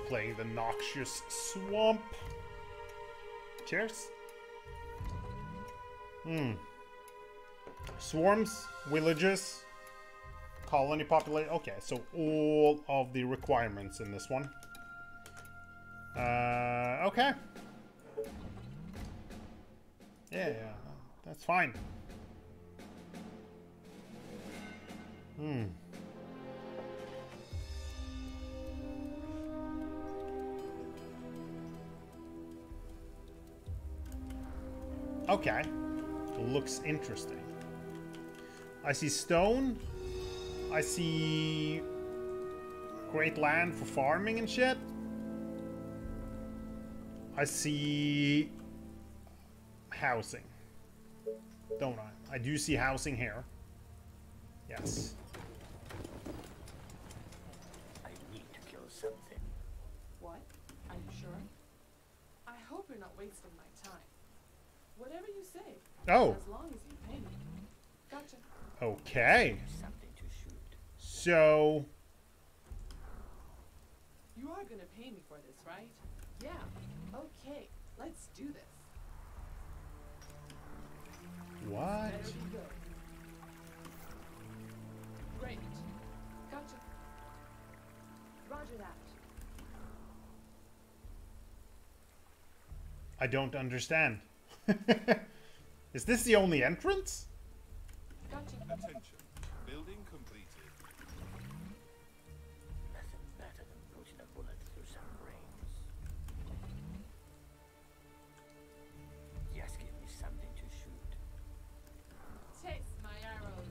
playing the noxious swamp. Cheers. Swarms, villages, colony population. Okay, so all of the requirements in this one. Okay. Yeah, that's fine. Okay. Looks interesting. I see stone. I see great land for farming and shit. I see housing. Don't I? I do see housing here. Yes. I need to kill something. What? Are you sure? I hope you're not wasting my time. Whatever you say. Oh. As long as you pay me. Gotcha. Okay. Something to shoot. So. You are gonna pay me for this, right? Yeah. Okay. Let's do this. What? Better be good. Great. Gotcha. Roger that. I don't understand. Is this the only entrance? Gotcha. Attention. Building completed. Nothing better than putting a bullet through some brains. Just give me something to shoot. Taste my arrows.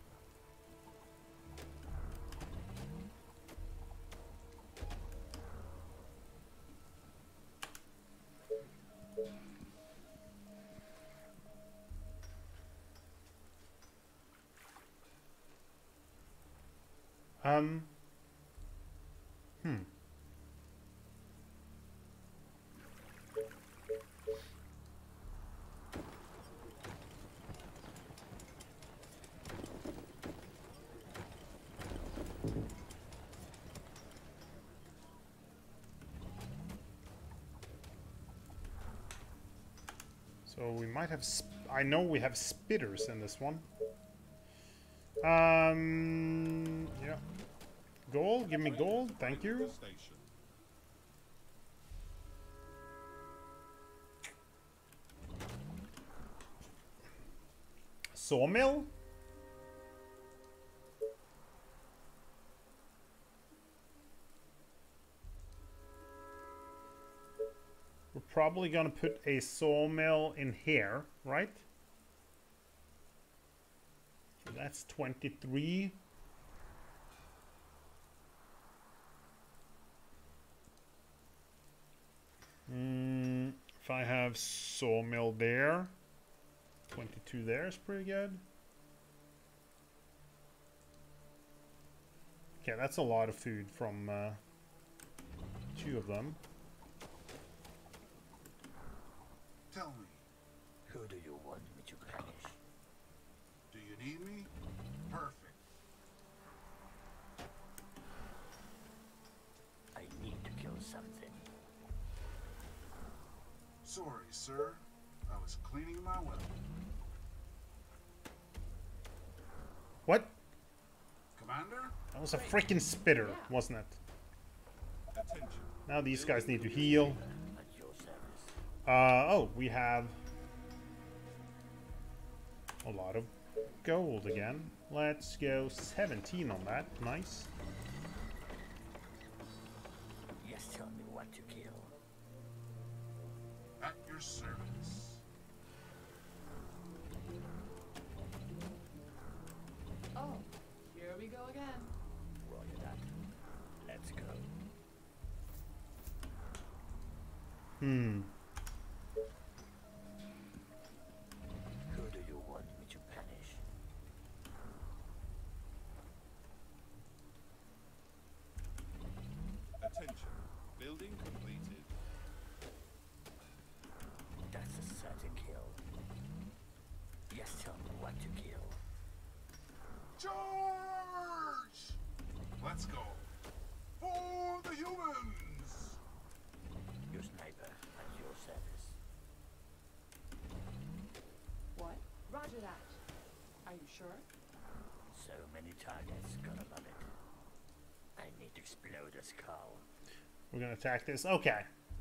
So we might have. I know we have spitters in this one. Yeah. Gold, give me gold, thank you. Station. Sawmill? We're probably gonna put a sawmill in here, right? So that's 23. If I have sawmill there, 22 there is pretty good. Okay, that's a lot of food from two of them. Tell me, Who do you want me to punish? do you need me? Perfect. I need to kill something. Sorry, sir. I was cleaning my well. What? Commander? That was a freaking spitter, wasn't it? Attention. Now these guys need to heal. At your service. Oh, we have a lot of gold again. Let's go 17 on that. Nice. Just tell me what to kill. At your service. Oh, here we go again. Roger that. Let's go. Who do you want me to punish? Attention. Building completed. That's Are you sure? So many targets, gotta love it. I need to explode a skull. We're gonna attack this. Okay.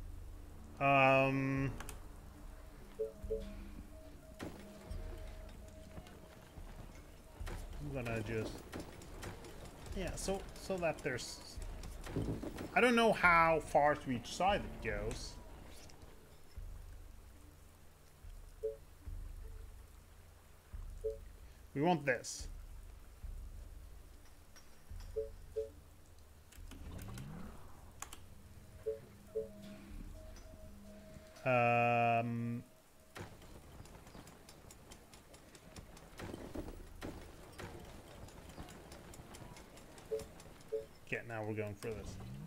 I'm gonna just, yeah. So that there's, I don't know how far to each side it goes. We want this. Okay, now we're going for this.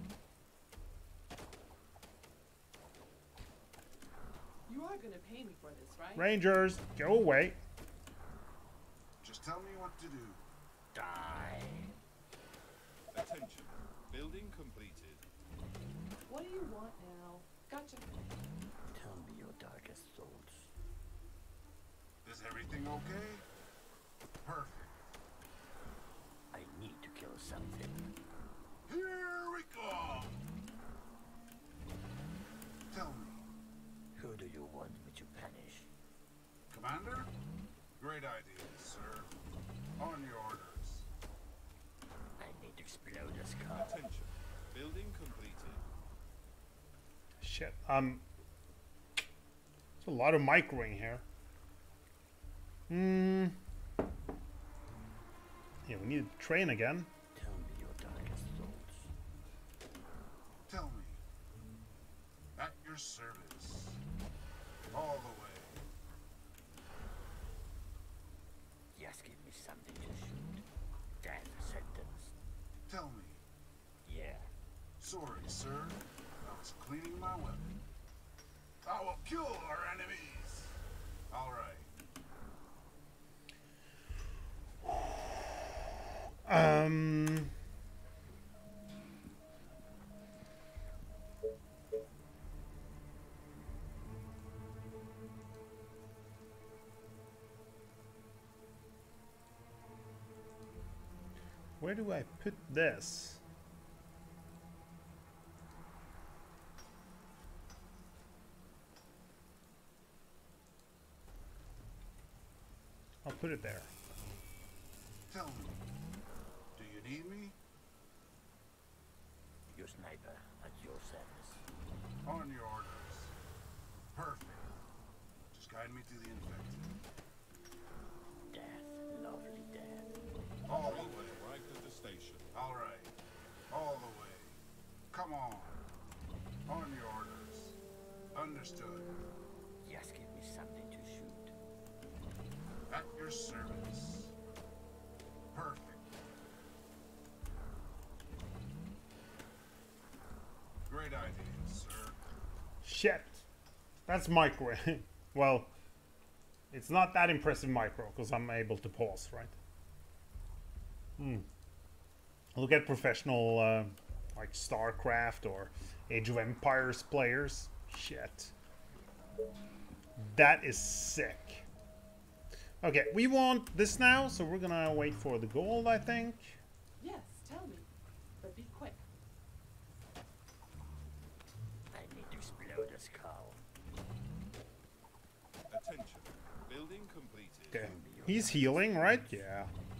You are gonna pay me for this, right? Rangers, go away. Just tell me what to do. Die. Attention. Building completed. What do you want now? Gotcha. Tell me your darkest thoughts. Is everything okay? Perfect. I need to kill something. Here we go. Tell me, Who do you want me to punish? Commander? Great idea, sir. On your orders. I need to explode a skull. Attention. Building completed. Shit. There's a lot of microing here. Yeah, we need to train again. Tell me your darkest thoughts. Tell me. At your service. All the way. Just give me something to shoot. Death sentence. Tell me. Yeah. Sorry, sir. I was cleaning my weapon. I will kill our enemies. All right. Where do I put this? I'll put it there. Tell me. Do you need me? Your sniper at your service. On your orders. Perfect. Just guide me to the infected. Death, lovely death. All Train the way. has arrived at the station. All right. All the way. Come on. On your orders. Understood. Just give me something to shoot. At your service. Perfect. Great idea, sir. Shit. That's micro. Well, it's not that impressive micro because I'm able to pause, right? Look at professional like StarCraft or Age of Empires players. Shit. That is sick. Okay, we want this now, so we're gonna wait for the gold, I think. Yes, tell me. But be quick. I need to explode a skull. Attention. Building completed. Okay. He's healing, right? Yeah.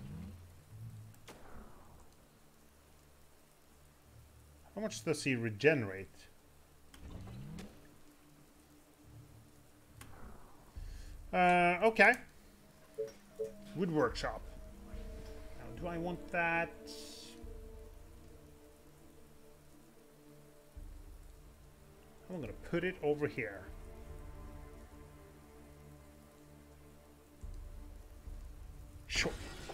How much does he regenerate? Okay. Wood workshop. Now, do I want that? I'm gonna put it over here. Sure.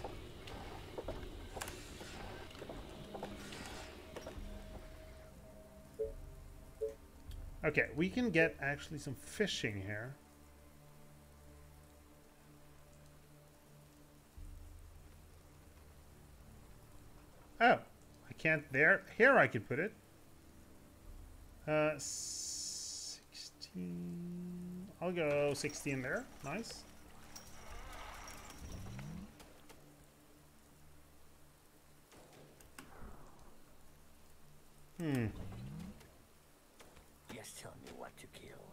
Okay, we can get actually some fishing here. Oh, I can't there. Here I could put it. 16. I'll go 16 there. Nice. Just tell me what to kill.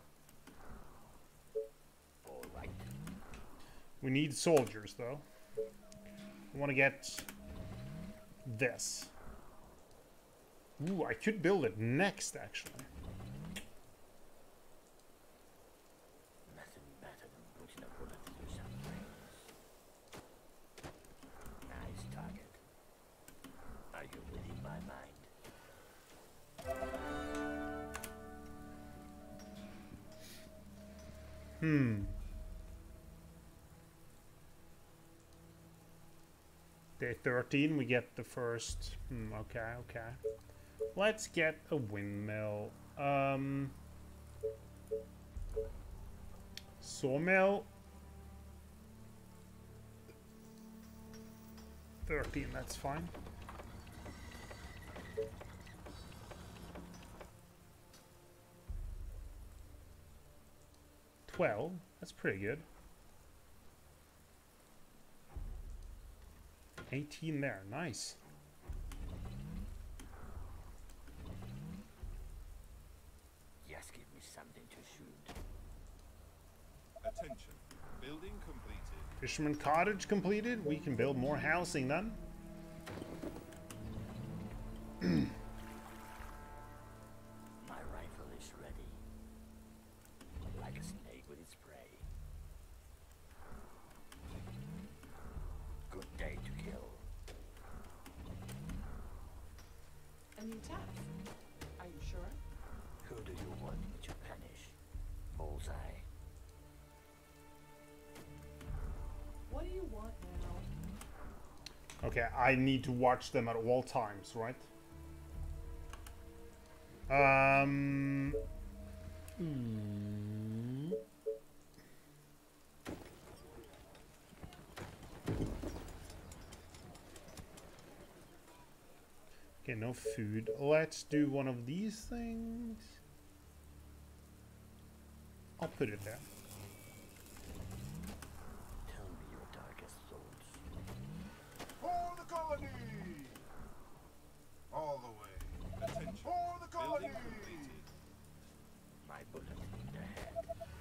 All right. We need soldiers, though. I want to get this. Ooh, I could build it next, actually. Nothing better than putting a bullet through some brains. Nice target. Are you reading my mind? Day 13, we get the first. Okay, okay. Let's get a windmill. Sawmill. 13, that's fine. $12, that's pretty good. 18 there, nice. Just give me something to shoot. Attention. Building completed. Fisherman cottage completed. We can build more housing then. My rifle is ready. Like a snake with its prey. Good day to kill. A new task. Are you sure? Who do you want me to punish? Bullseye. What do you want now? Okay, I need to watch them at all times, right? Okay, no food. Let's do one of these things. I'll put it there. Tell me your darkest thoughts. For the colony! All the way. Attention. For the colony! Building completed. My bullet in the head.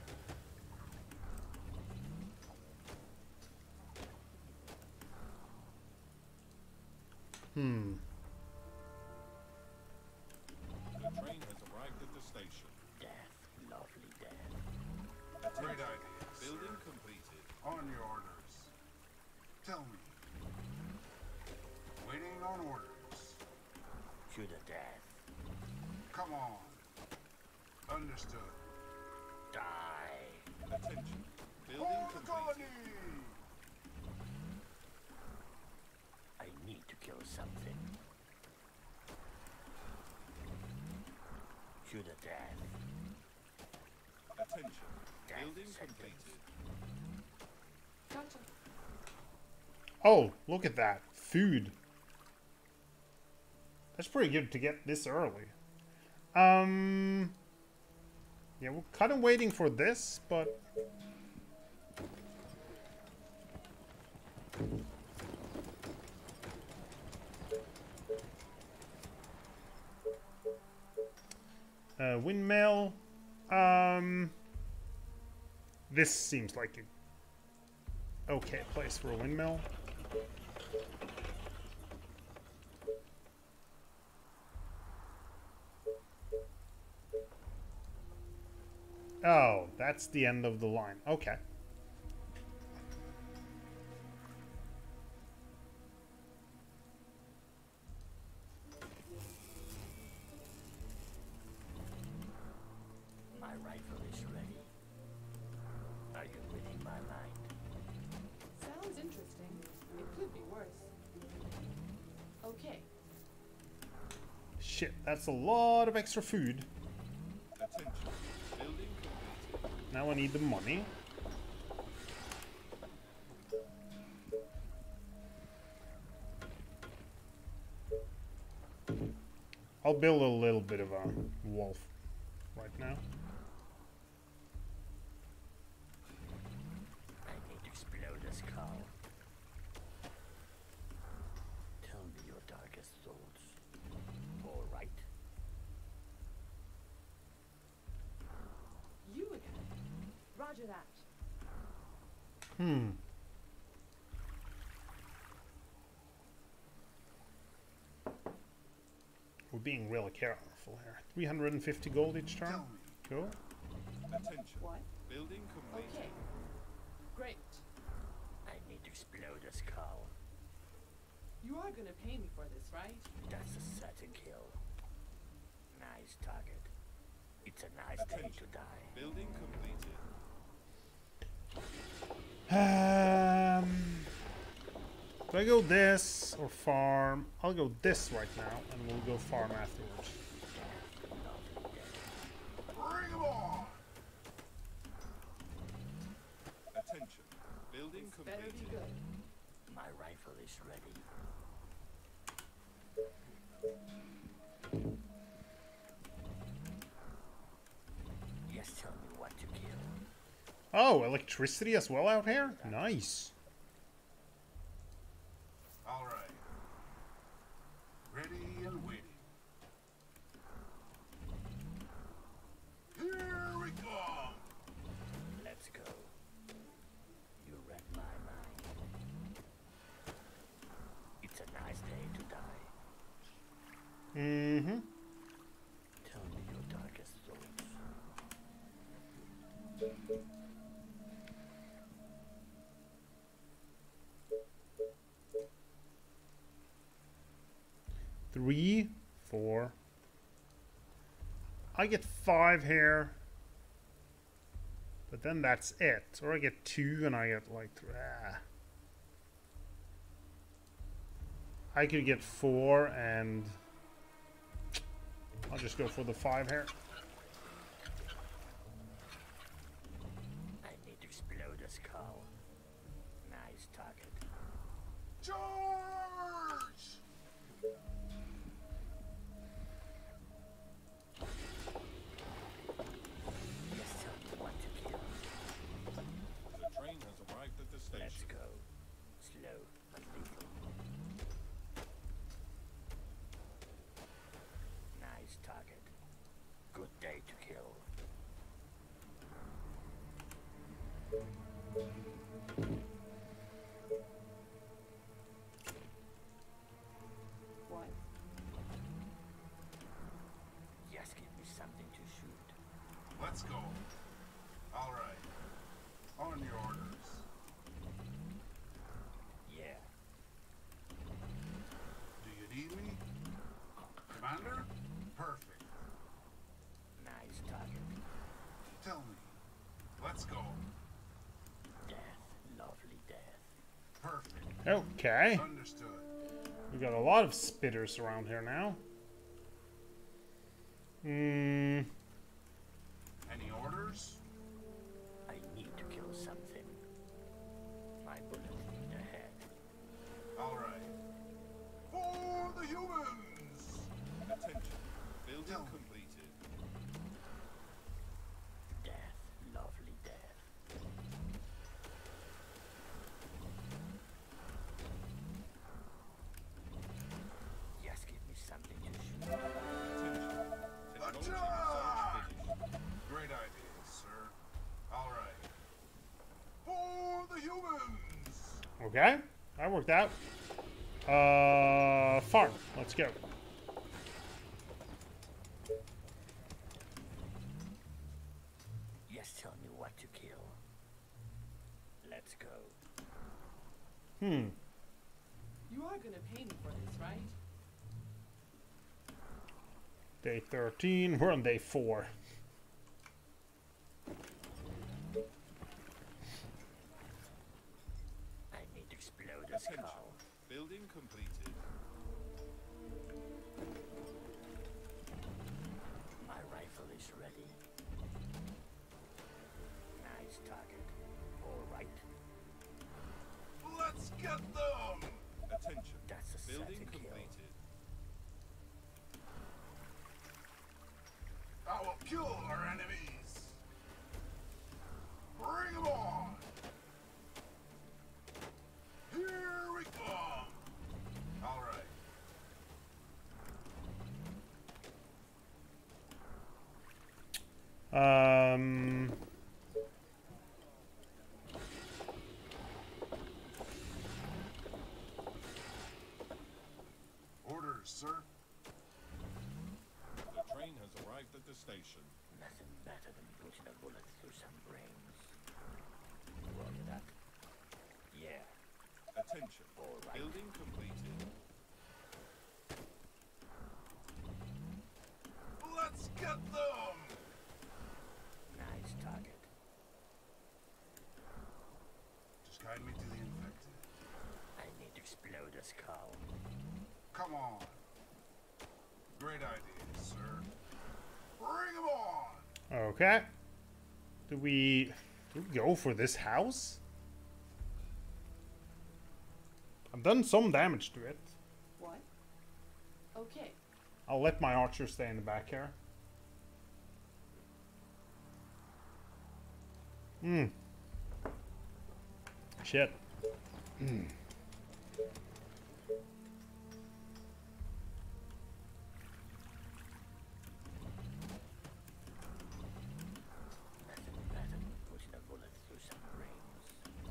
The train has arrived at the station. Death, lovely death. Great Attention. ideas. Building completed. On your orders. Tell me. Waiting on orders. To the death. Come on. Understood. Die. Attention. Building For the completed. colony! I need to kill something. To the death. Attention. Death Building sentence. completed. Gotcha. Oh, look at that. Food. That's pretty good to get this early. Yeah, we're kind of waiting for this, but... Windmill. This seems like a okay place for a windmill. Oh, that's the end of the line. Okay. My rifle is ready. Are you reading my mind? Sounds interesting. It could be worse. Okay. Shit, that's a lot of extra food. Attention. Building completed. Now I need the money. I'll build a little bit of a wolf right now. I need to explode the skull. Tell me your darkest thoughts. All right. Hmm. We're being really careful here. 350 gold each turn. Tell me, Cool. Attention. What? Building completed. Okay. Great. I need to explode a skull. You are gonna pay me for this, right? That's a certain kill. Nice target. It's a nice day to Attention. die. Building completed. Do I go this or farm? I'll go this right now, and we'll go farm afterwards. bring 'em on! Attention. Building This better be completed. good. My rifle is ready. Yes, tell me what to kill. Oh, electricity as well out here? Nice. All right. Ready and waiting. Here we come! Let's go. You read my mind. It's a nice day to die. Mm-hmm. Tell me your darkest thoughts. Three, 4. I get 5 here. But then that's it. Or I get 2 and I get like 3. I could get 4 and I'll just go for the 5 here. I need to explode a skull. Nice target. Charge! Yes, tell me what to kill. The train has arrived at the Let's station. go. Slow but lethal. Nice target. Good day to kill. What? Yes, give me something to shoot. Let's go. All right. On your orders. Yeah. Do you need me? Commander? Perfect. Nice target. Tell me. Let's go. Death. Lovely death. Perfect. Okay. Understood. We got a lot of spitters around here now. Hmm. Any orders? I need to kill something. My bullets need a head. All right. For the humans! Attention. Building Tell me. completed. Death. Lovely death. Yes, give me something to shoot. Attention. Technology Attack! research finished. Great idea, sir. All right. For the humans! Okay. That worked out. Farm. Let's go. Yes, tell me what to kill. Let's go. Hmm. You are gonna pay me for this, right? Day 13. We're on day 4. I need to explode a Attention. skull. Building completed. My rifle is ready. Nice target. All right. Let's get them! Attention. That's a Building certain kill. completed. I will kill our enemies! Bring 'em on! Here we come! All right. sir. The train has arrived at the station. Nothing better than putting a bullet through some brains. Roger that. Yeah. Attention. All right. Building completed. Let's get them! Nice target. Just guide me to the infected. I need to explode a skull. Come on. Great idea, sir. Bring 'em on! Okay. Do we go for this house? I've done some damage to it. What? Okay. I'll let my archer stay in the back here. Shit. Nothing better than putting a bullet through some brains.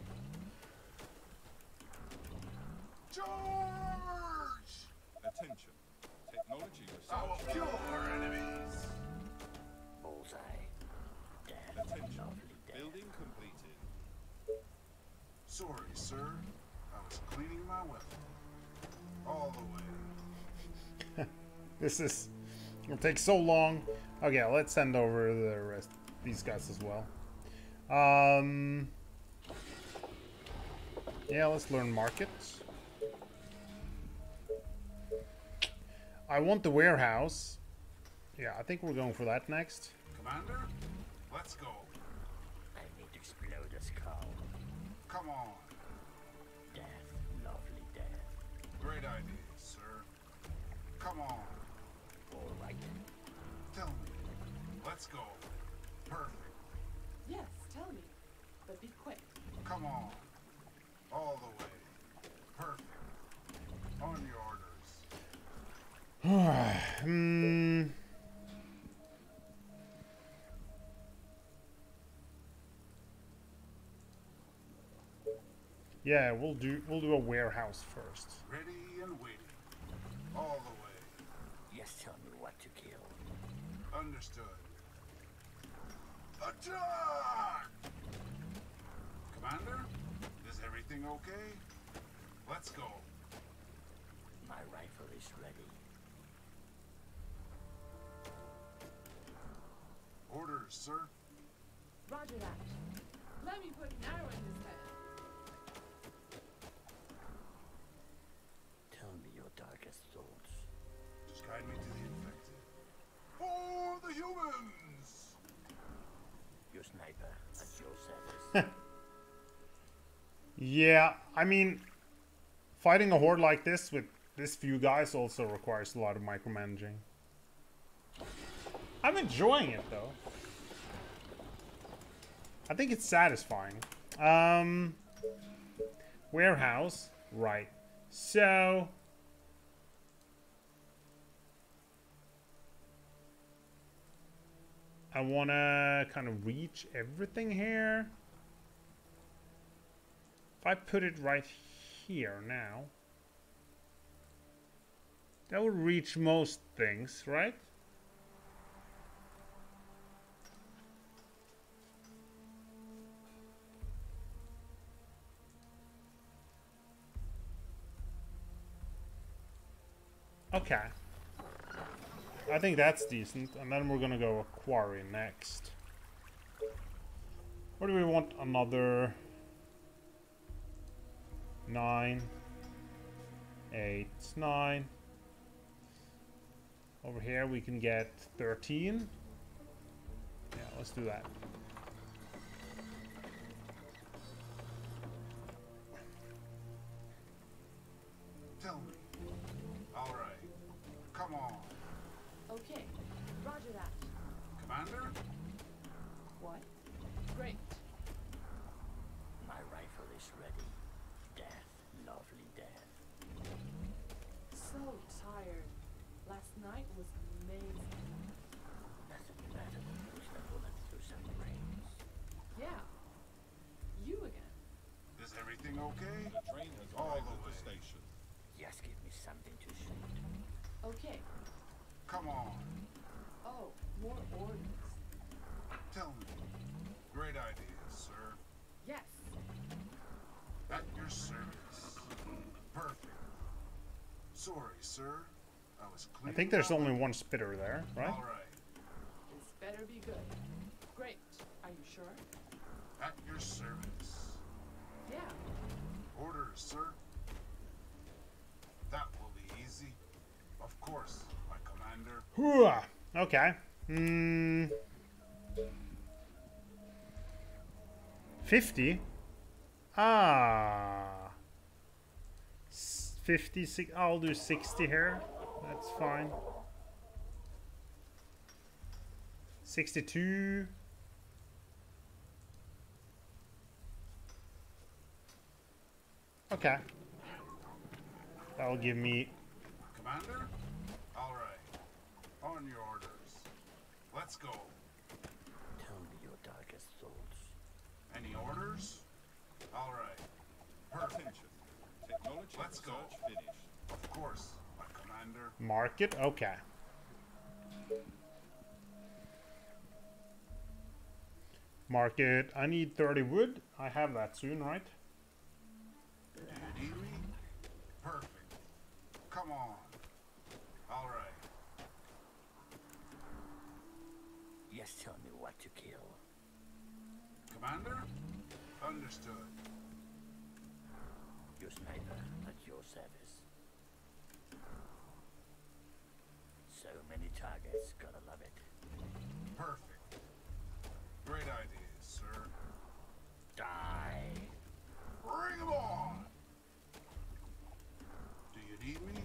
Charge! Attention. Technology I will research. kill our enemies! Bullseye. Dead. Attention. Lovely dead. Building completed. Sorry, sir. I was cleaning my weapon. All the way. This is... It'll take so long. Okay, let's send over the rest these guys as well. Yeah, let's learn markets. I want the warehouse. Yeah, I think we're going for that next. Commander, let's go. I need to explode a skull. Come on. Death. Lovely death. Great idea, sir. Come on. All right. Tell me. Let's go. Perfect. Yes, tell me. But be quick. Come on. All the way. Perfect. On your orders. Yeah, we'll do a warehouse first. Ready and waiting. All the way. Yes, tell me what to kill. Understood. Attack! Commander, is everything okay? Let's go. My rifle is ready. Orders, sir. Roger that. Let me put an arrow in his head. Tell me your darkest thoughts. Just guide me to the infected. For the humans! Your sniper at your service. Yeah, I mean, fighting a horde like this with this few guys also requires a lot of micromanaging. I'm enjoying it though. I think it's satisfying. Warehouse, right. So I wanna kind of reach everything here. If I put it right here now, that would reach most things, right? Okay. I think that's decent, and then we're gonna go a quarry next. Or do we want another 9, 8, 9? Over here we can get 13. Yeah, let's do that. Tell me. All right. Come on. Okay. Roger that. Commander? What? Great. My rifle is ready. Death. Lovely death. So tired. Last night was amazing. Nothing better than pushing a bullet through some brains. Yeah. You again. Is everything okay? The train has All arrived the at the way. station. Just give me something to shoot. Okay. Come on, Oh, more orders. tell me. Great idea, sir. Yes. At your service. Perfect. Sorry, sir. I was I cleaning think there's my only weapon. one spitter there, right? All right. This better be good. Great. Are you sure? At your service. Yeah. Orders, sir. That will be easy. Of course, my commander. Hooah! Okay. 50? Ah. 56. I'll do 60 here. That's fine. 62. Okay. That'll give me... Commander? All right. On your orders. Let's go. Tell me your darkest thoughts. Any orders? All right. Perfect. Attention. Technology Let's go. research finished. Of course, my commander. Market? Okay. Market. I need 30 wood. I have that soon, right? Do you need me? Perfect. Come on. All right. Yes, tell me what to kill. Commander? Understood. Your sniper at your service. So many targets, gotta love it. Perfect. Great ideas, sir. Die! Bring 'em on! Do you need me?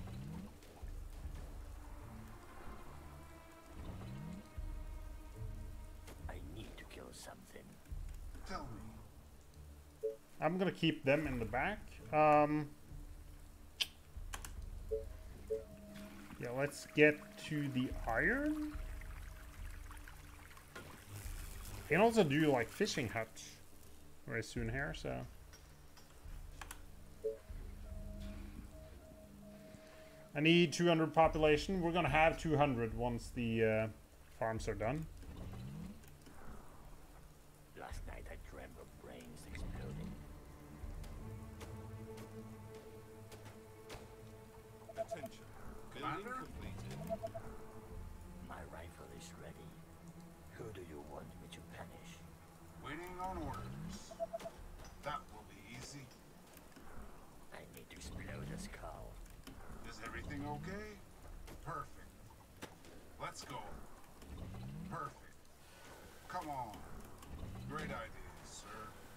I need to kill something. Tell me. I'm gonna keep them in the back. Yeah, let's get to the iron. I can also do like fishing huts very soon here, so. I need 200 population. We're gonna have 200 once the farms are done. Last night I dreamt of brains exploding. Attention. Building Commander? completed. My rifle is ready. Who do you want me to punish? Waiting on orders. That will be easy. I need to explode a skull. Is everything okay? Perfect. Let's go. Perfect. Come on. Great ideas, sir.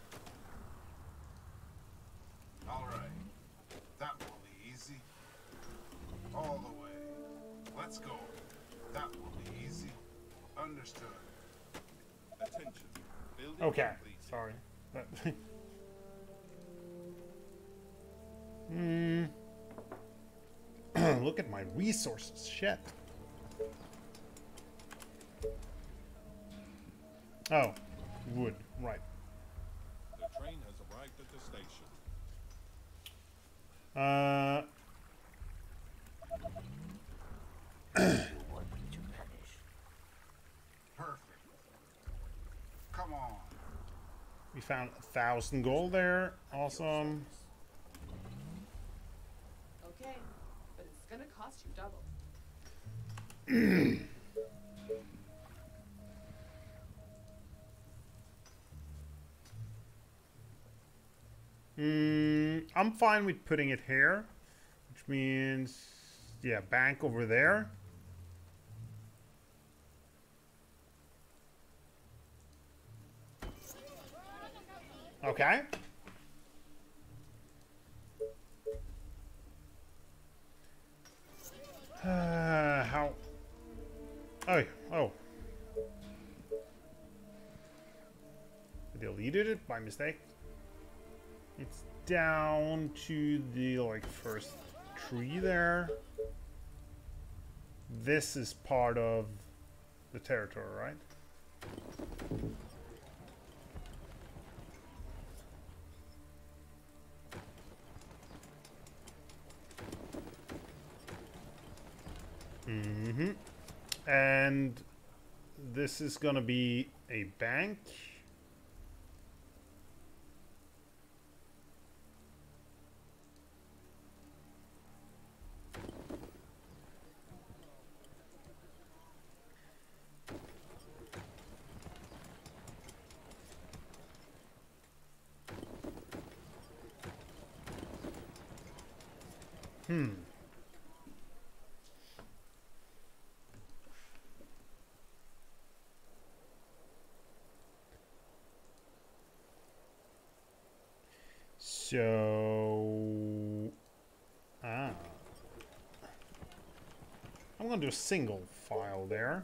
All right. That will be easy. All the way. Let's go. That will be easy. Understood. Attention. Building Okay, completed. sorry. Look at my resources. Shit. Oh, wood. Right. The train has arrived at the station. Who do you want me to punish? Perfect. Come on. We found 1,000 gold there. Awesome. Okay. But it's gonna cost you double. I'm fine with putting it here, which means, yeah, bank over there. Okay. How? Oh, oh. I deleted it by mistake. It's down to the, like, first tree there. This is part of the territory, right? Mm-hmm. And this is gonna be a bank. So, I'm gonna do a single file there.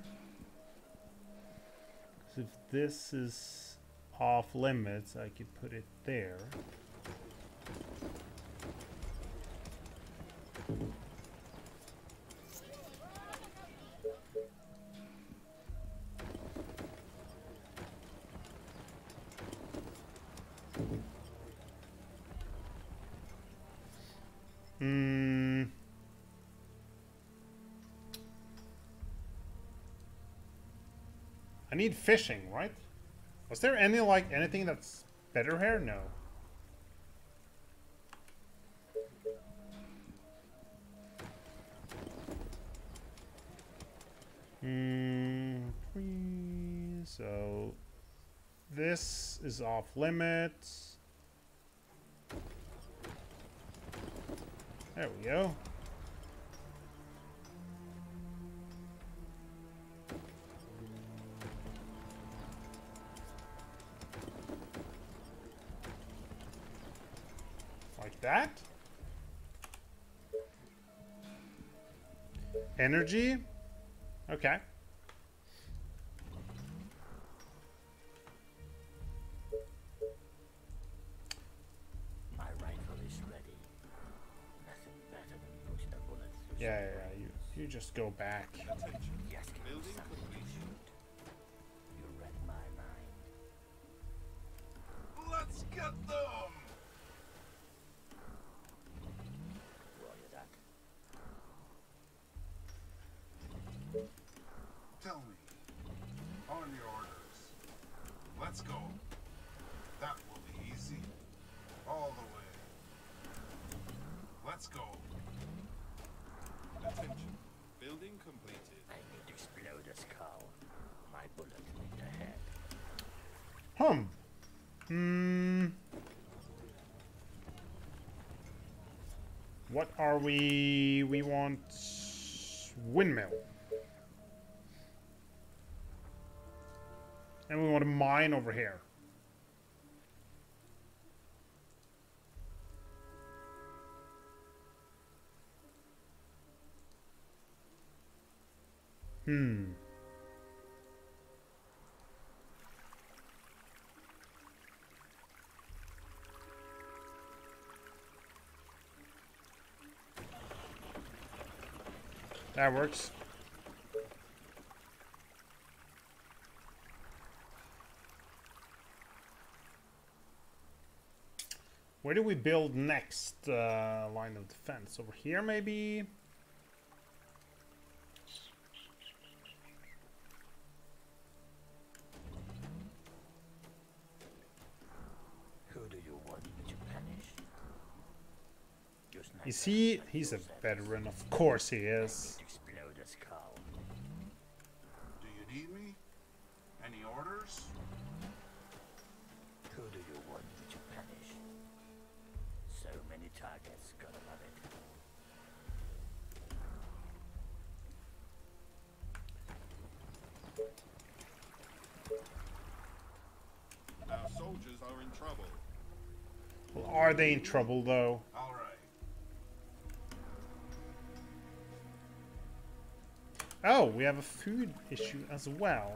'Cause if this is off limits, I could put it there. I need fishing, right? Was there anything that's better here? No. So this is off limits. There we go. Like that. Energy. Okay. My rifle is ready. Nothing better than pushing a bullet through Yeah, some yeah, brains. you just go back. Attention. Yes, Building something to completion. shoot. You read my mind. Let's get them! Roger that. Tell me, on your orders. Let's go. That will be easy. All the way. Let's go. Attention. Building completed. I need to explode a skull. My bullet in the head. What are we? We want windmill. And we want a mine over here. That works. Where do we build next line of defense? Over here, maybe? Who do you want me to punish? Is he? He's a veteran. Of course he is. Explode a skull. Do you need me? Any orders? Who do you want me to punish? So many targets, gotta love it. Our soldiers are in trouble. Well, are they in trouble though? All right. Oh, we have a food issue as well.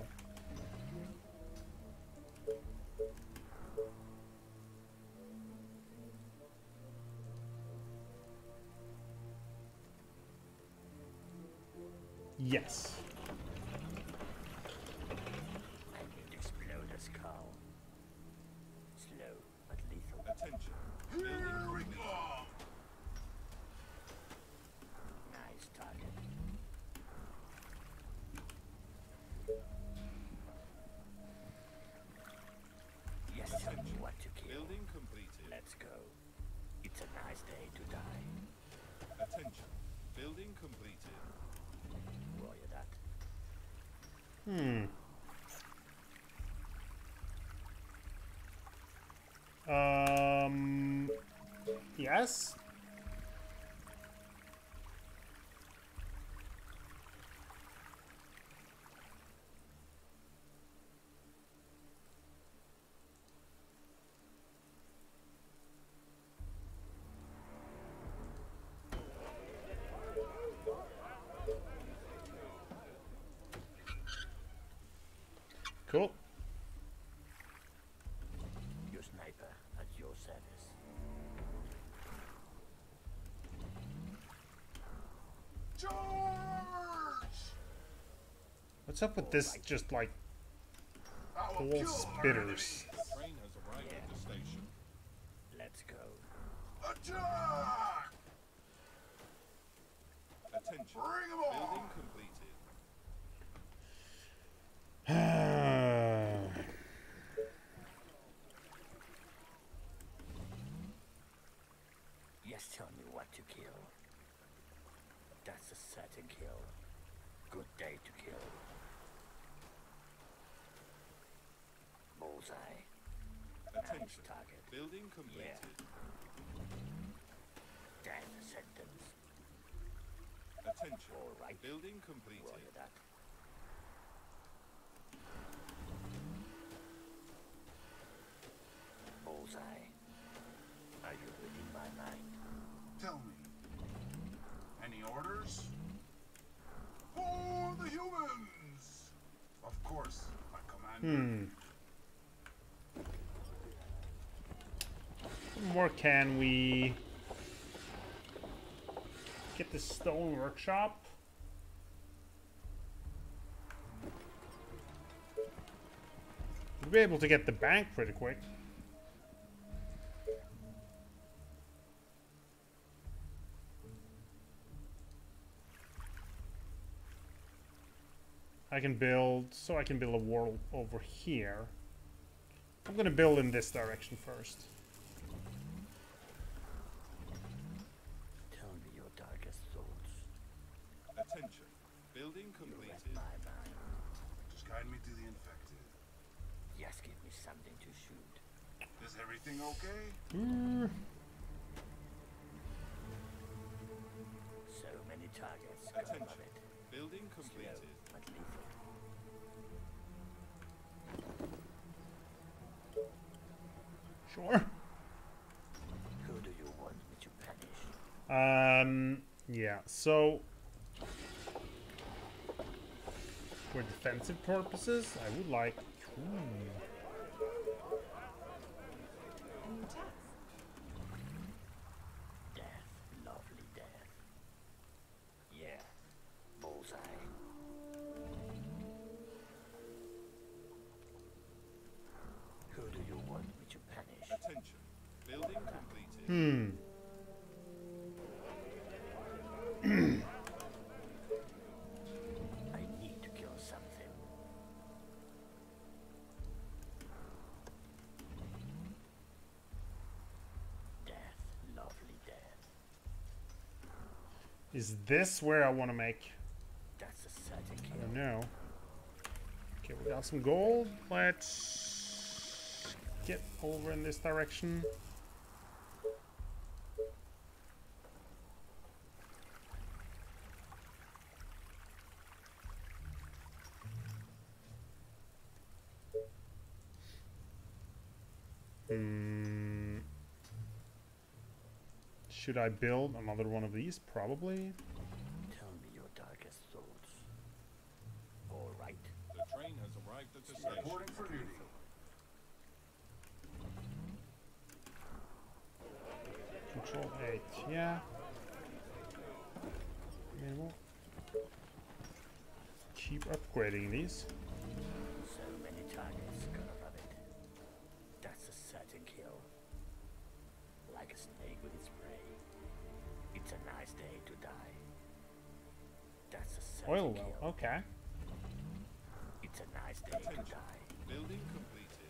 Yes. I need to explode a skull. Slow but lethal. Attention. Building Here we completed. go! Nice target. Hmm. Yes. Cool. Your sniper at your service. Charge! What's up with this? Just like I will all kill our spitters. enemies. The train has arrived at the station. Let's go. Attack! Attention. Bring 'em on! Building completed. Yes, tell me what to kill. That's a certain kill. Good day to kill. Bullseye. Attention. Target. Building completed. Death sentence. Attention. All right. Building completed. Roger that. Bullseye. Are you reading my mind? Tell me, any orders? For the humans! Of course, my commander. More can we get the stone workshop? We'll be able to get the bank pretty quick. I can build a wall over here. I'm gonna build in this direction first. Tell me your darkest thoughts. Attention. Building You read completed. my mind. Just guide me to the infected. Yes, give me something to shoot. Is everything okay? So many targets. Gotta Attention. love it. Building Slow, completed. but lethal. Sure. Who do you want me to punish? Yeah, so for defensive purposes, I would like A new task. Death, lovely death. Yeah, bullseye. Who do you want me to punish? Attention. Building completed. I need to kill something. Death, lovely death. Is this where I want to make? That's a certain I kill. don't know. Okay, we got some gold. Let's get over in this direction. Should I build another one of these? Probably. Tell me your darkest thoughts. All right. The train has arrived at the station. Reporting for duty. Control 8, yeah. I mean, we'll keep upgrading these. So many targets, gotta love it. That's a certain kill. Like a snake with its prey. It's a nice day to die. That's a certain Oil kill. well, okay. It's a nice day to Attention. die. Building completed.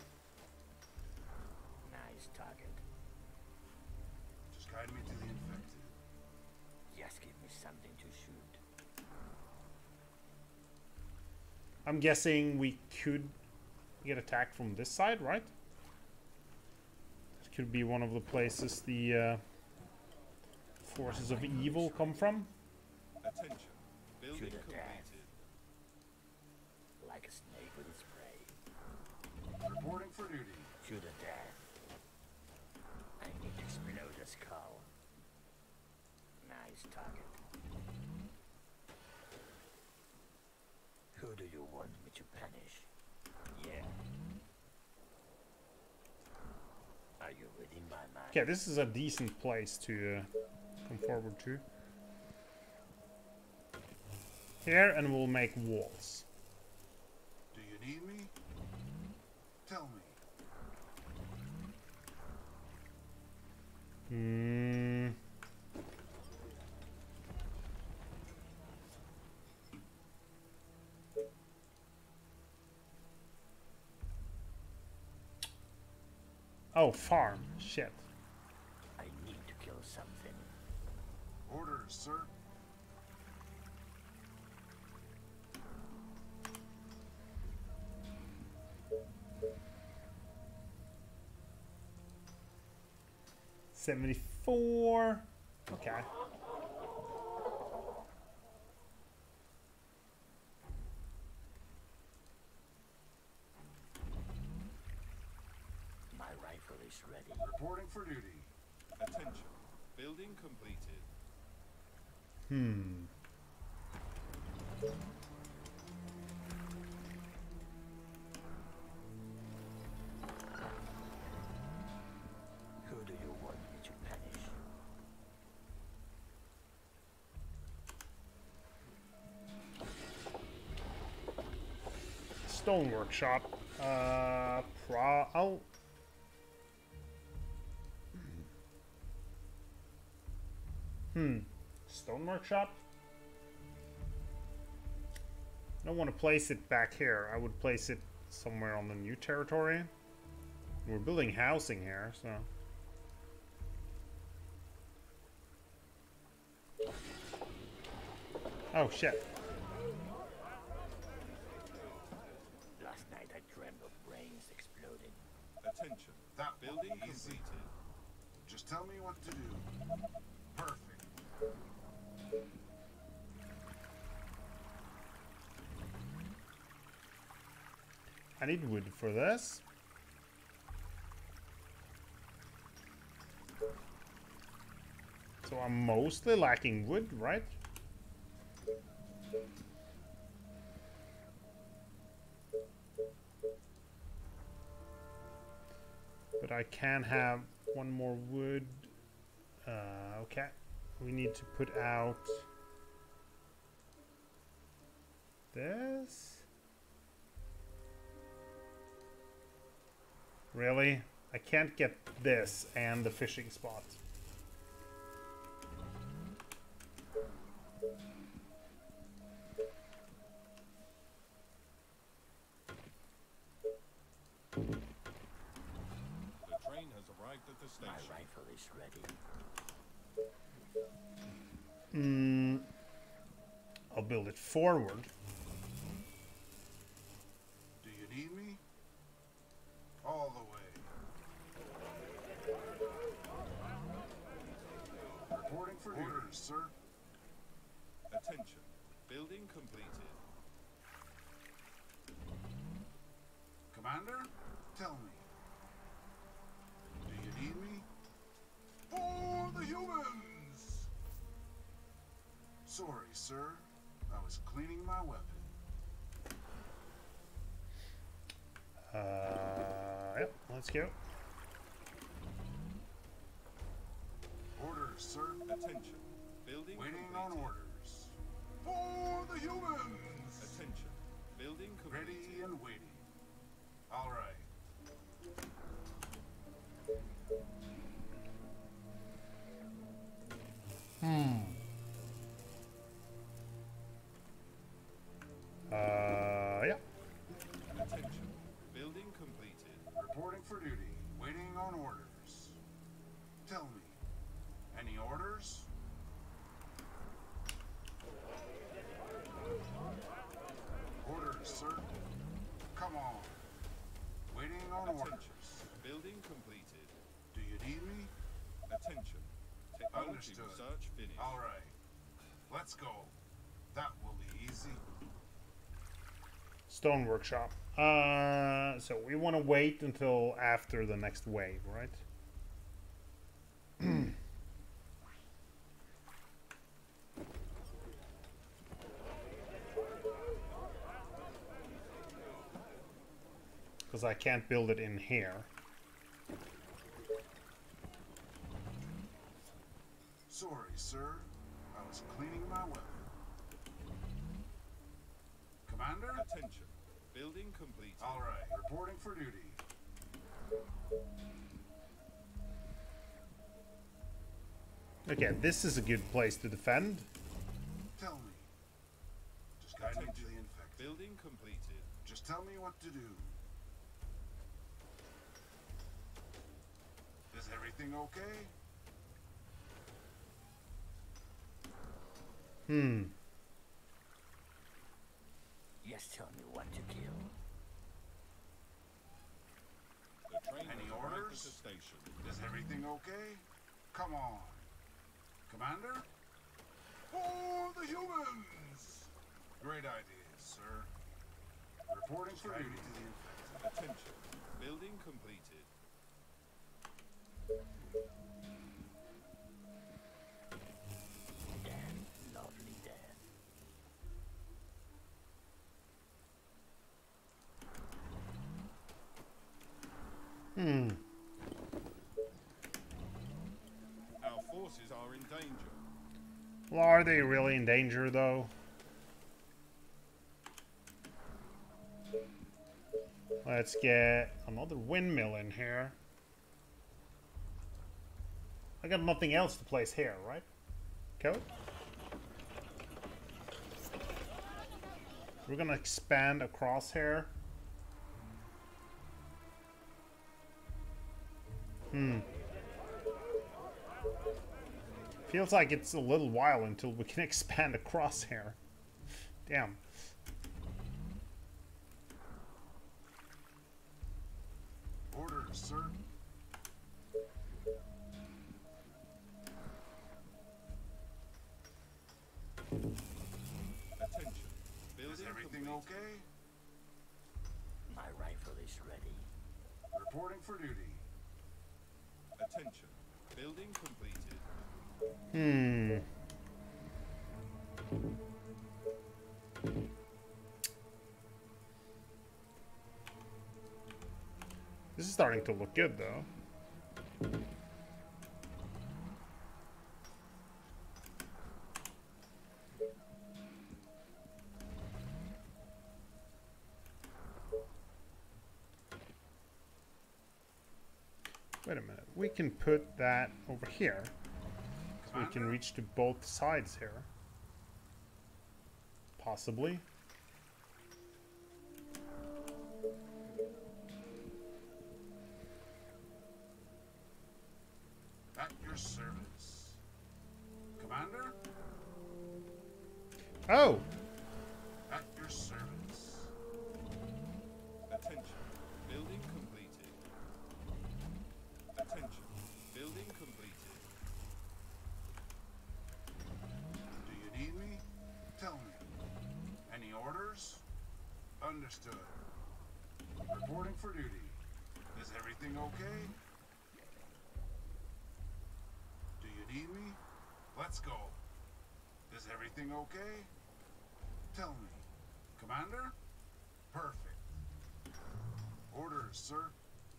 Nice target. Just guide me to the infected. Yes, give me something to shoot. I'm guessing we could get attacked from this side, right? It could be one of the places the forces of evil come from. Attention. Building Shoot at that. completed. Like a snake with its prey. Reporting for duty. Shoot at that. I need to explode the skull. Nice target. Who do you want me to punish? Yeah. Are you reading my mind? Okay, this is a decent place to come forward to. Here, and we'll make walls. Do you need me? Tell me. Hmm. Oh, farm. Shit. I need to kill something. Orders, sir. $74. Okay. My rifle is ready. Reporting for duty. Attention. Building completed. Hmm. Who do you want me to punish? Stone workshop. Oh. Stone workshop? I don't want to place it back here. I would place it somewhere on the new territory. We're building housing here, so. Oh shit. Last night I dreamt of brains exploding. Attention. That will Building be easy. completed. Just tell me what to do. Perfect. I need wood for this. So I'm mostly lacking wood, right? But I can have one more wood. Okay. We need to put out this. Really? I can't get this and the fishing spot. The train has arrived at the My station. rifle is ready. I'll build it forward. Do you need me? All the way. Reporting for orders, sir. Attention. Building completed. Commander, tell me. Do you need me? For the humans! Sorry, sir. I was cleaning my weapon. Yep, let's go. Orders, sir. Attention. Building Waiting completed. on orders. For the humans! Attention. Building completed. Ready and waiting. All right. Yeah. Attention. Building completed. Reporting for duty. Waiting on orders. Tell me, any orders? Orders, sir. Understood. research finished. All right. Let's go. That will be easy. Stone workshop. So we want to wait until after the next wave, right? Because I can't build it in here. Sorry, sir. I was cleaning my weapon. Commander? Attention. Building complete. All right. Reporting for duty. Okay, this is a good place to defend. Tell me. Just guide me to the infected. Building completed. Just tell me what to do. Is everything okay? Yes, tell me what to kill. The train Any has arrived at orders? the station. Is everything okay? Come on. Commander? For the humans! Great idea, sir. Reporting for duty to the infected. Attention. Building completed. Damn lovely death. Our forces are in danger. Well, are they really in danger, though? Let's get another windmill in here. I got nothing else to place here, right? Cool. We're gonna expand across here. Feels like it's a little while until we can expand across here. Damn. Orders, sir. Attention. Building Is everything complete. okay? My rifle is ready. Reporting for duty. Attention. Building completed. This is starting to look good, though. Wait a minute. We can put that over here. So we can reach to both sides here. Possibly. At your service. Commander? Oh! At your service. Attention. Building completed. Attention. Building completed. Do you need me? Tell me. Any orders? Understood. Reporting for duty. Is everything okay? Do you need me? Let's go. Is everything okay? Tell me. Commander? Perfect. Orders, sir.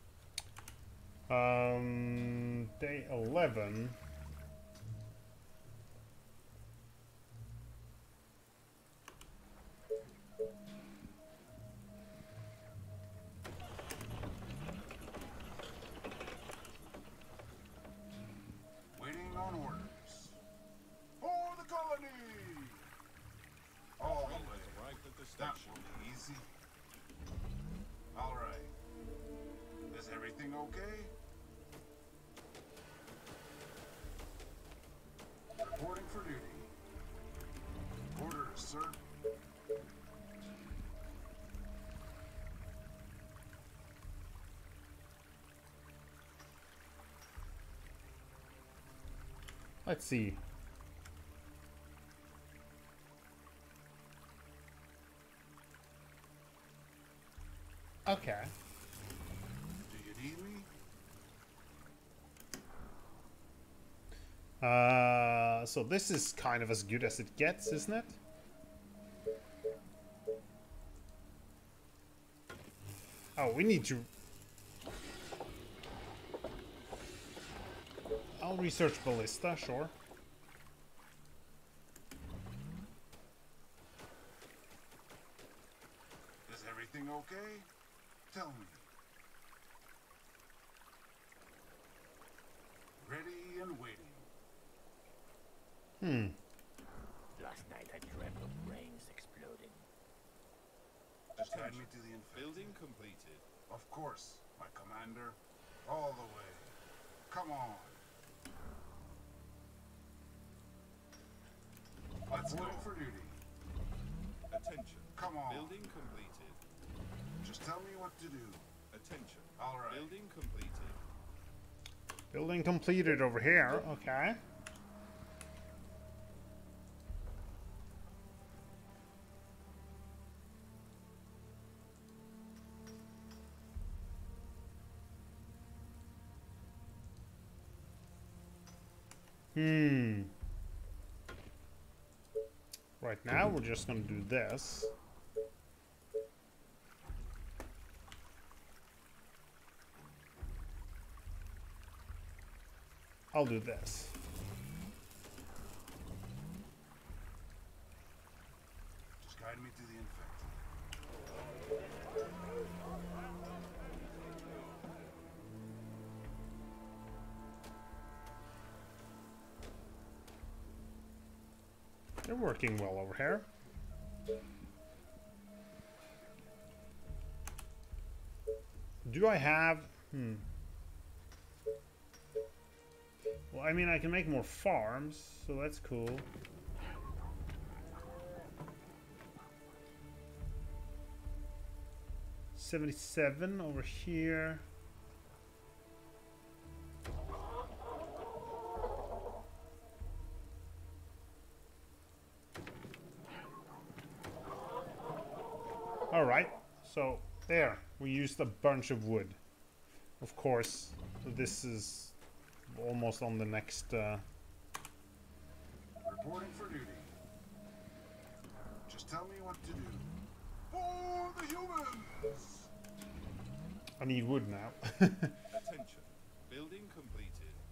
Day 11. Waiting on orders. For the colony! All the Train way. has arrived at the That station. will be easy. All right. Is everything okay? Reporting for duty. Orders, sir. Let's see. Okay. Do you need me? So this is kind of as good as it gets, isn't it? Oh, we need to... I'll research ballista, sure. Is everything okay? Tell me. Ready and waiting. Last night I dreamt of brains exploding. Just guide me to the infected. Building completed. Of course, my commander. All the way. Come on. Let's go for duty. Attention. Come on. Building completed. Just tell me what to do. Attention. All right. Building completed. Building completed over here, okay. Right now, we're just gonna do this. I'll do this. Just guide me to the infected. They're working well over here. Do I have... Well, I mean, I can make more farms, so that's cool. $77 over here. Alright, so there, we used a bunch of wood. Of course, this is almost on the next... Reporting for duty. Just tell me what to do. For the humans! I need wood now. Attention. Building completed.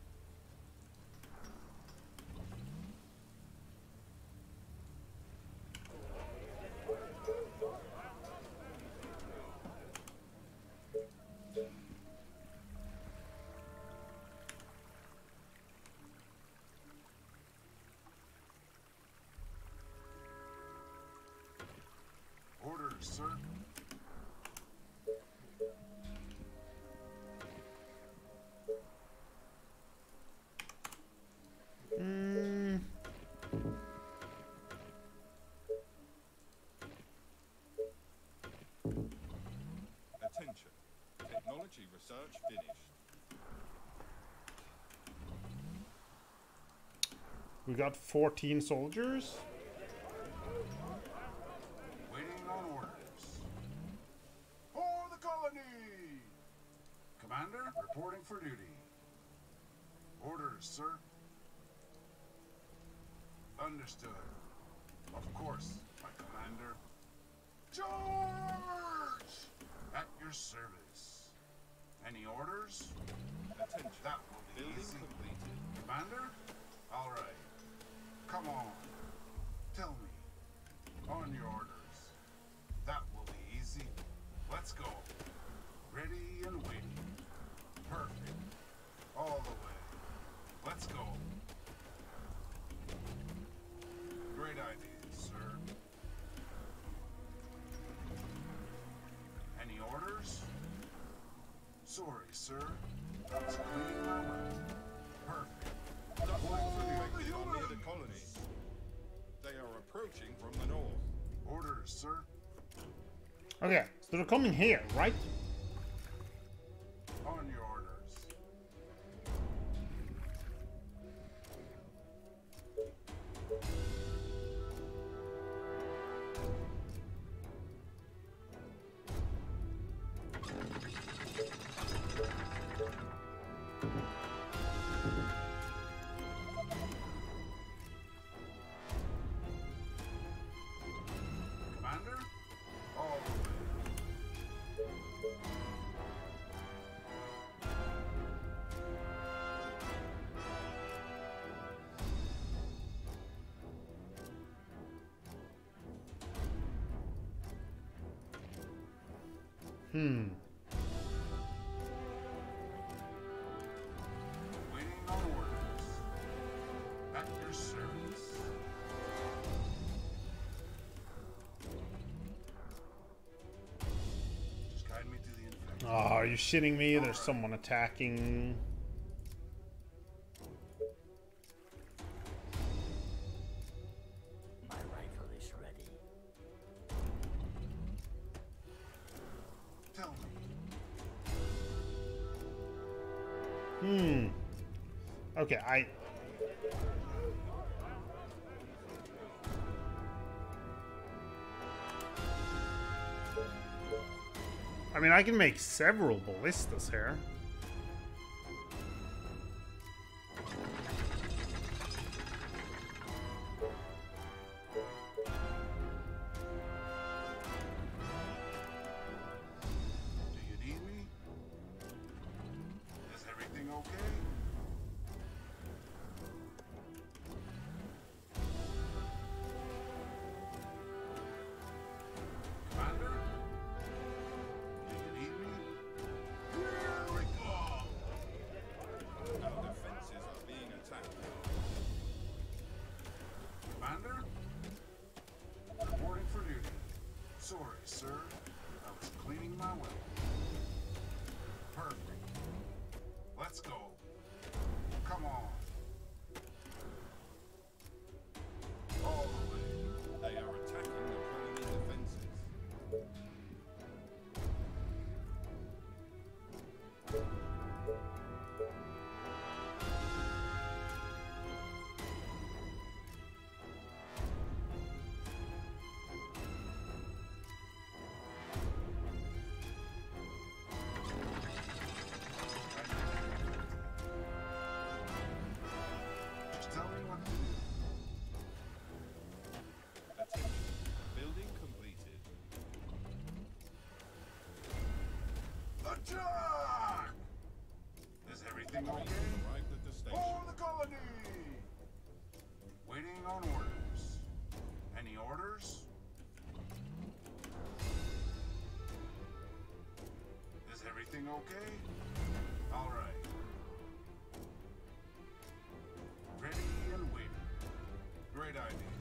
Orders, sir. Attention. Technology research finished. We got 14 soldiers. Waiting on orders. For the colony! Commander, reporting for duty. Orders, sir. Understood. Of course, my commander. Charge! At your service. Any orders? Attention. That will be Building easy. completed. Commander? All right. Come on. Tell me. On your orders. That will be easy. Let's go. Ready and waiting. Perfect. All the way. Let's go. Great idea, sir. Any orders? Sorry, sir. I was cleaning my room. Perfect. Make the near the colony. They are approaching from the north. Orders, sir. Okay, so they're coming here, right? On your orders. Waiting on orders. At your service. Just guide me to the infected. Oh, are you shitting me? There's someone attacking. My rifle is ready. Tell me. Okay, I mean, I can make several ballistas here. Do you need me? Is everything okay? Commander? Do you need me? Here we go! Our defenses are being attacked. Commander? Reporting for duty. Sorry, sir. I was cleaning my well. Perfect. Let's go. Come on. All the way. They are attacking the colony defenses. Just tell me what to do. Attention. Building completed. Attack! Is everything okay? Arrived at the station. For the colony! Waiting on orders. Any orders? Is everything okay? All right. Ready and waiting. Great idea,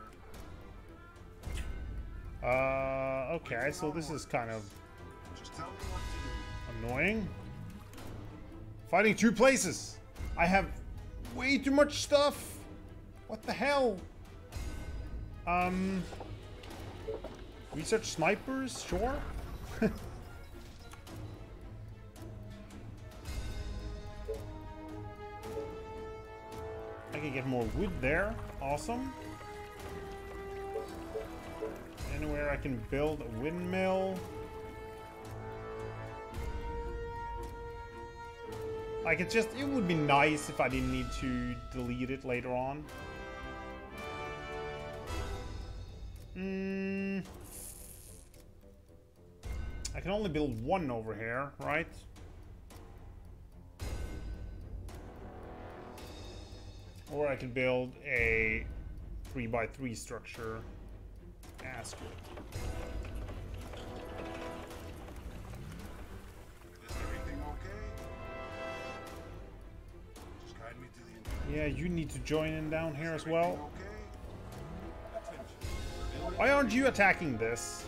sir. Okay, so this is kind of Just tell me what to do. annoying. Fighting two places. I have way too much stuff. What the hell? Research snipers, sure. I can get more wood there. Awesome. Anywhere I can build a windmill. Like, it would be nice if I didn't need to delete it later on. I can only build one over here, right? Or I can build a 3x3 structure. Ask it. Is everything okay? Just guide me to the infected. Yeah, you need to join in down here as well. Okay? Attention. Why aren't you attacking this?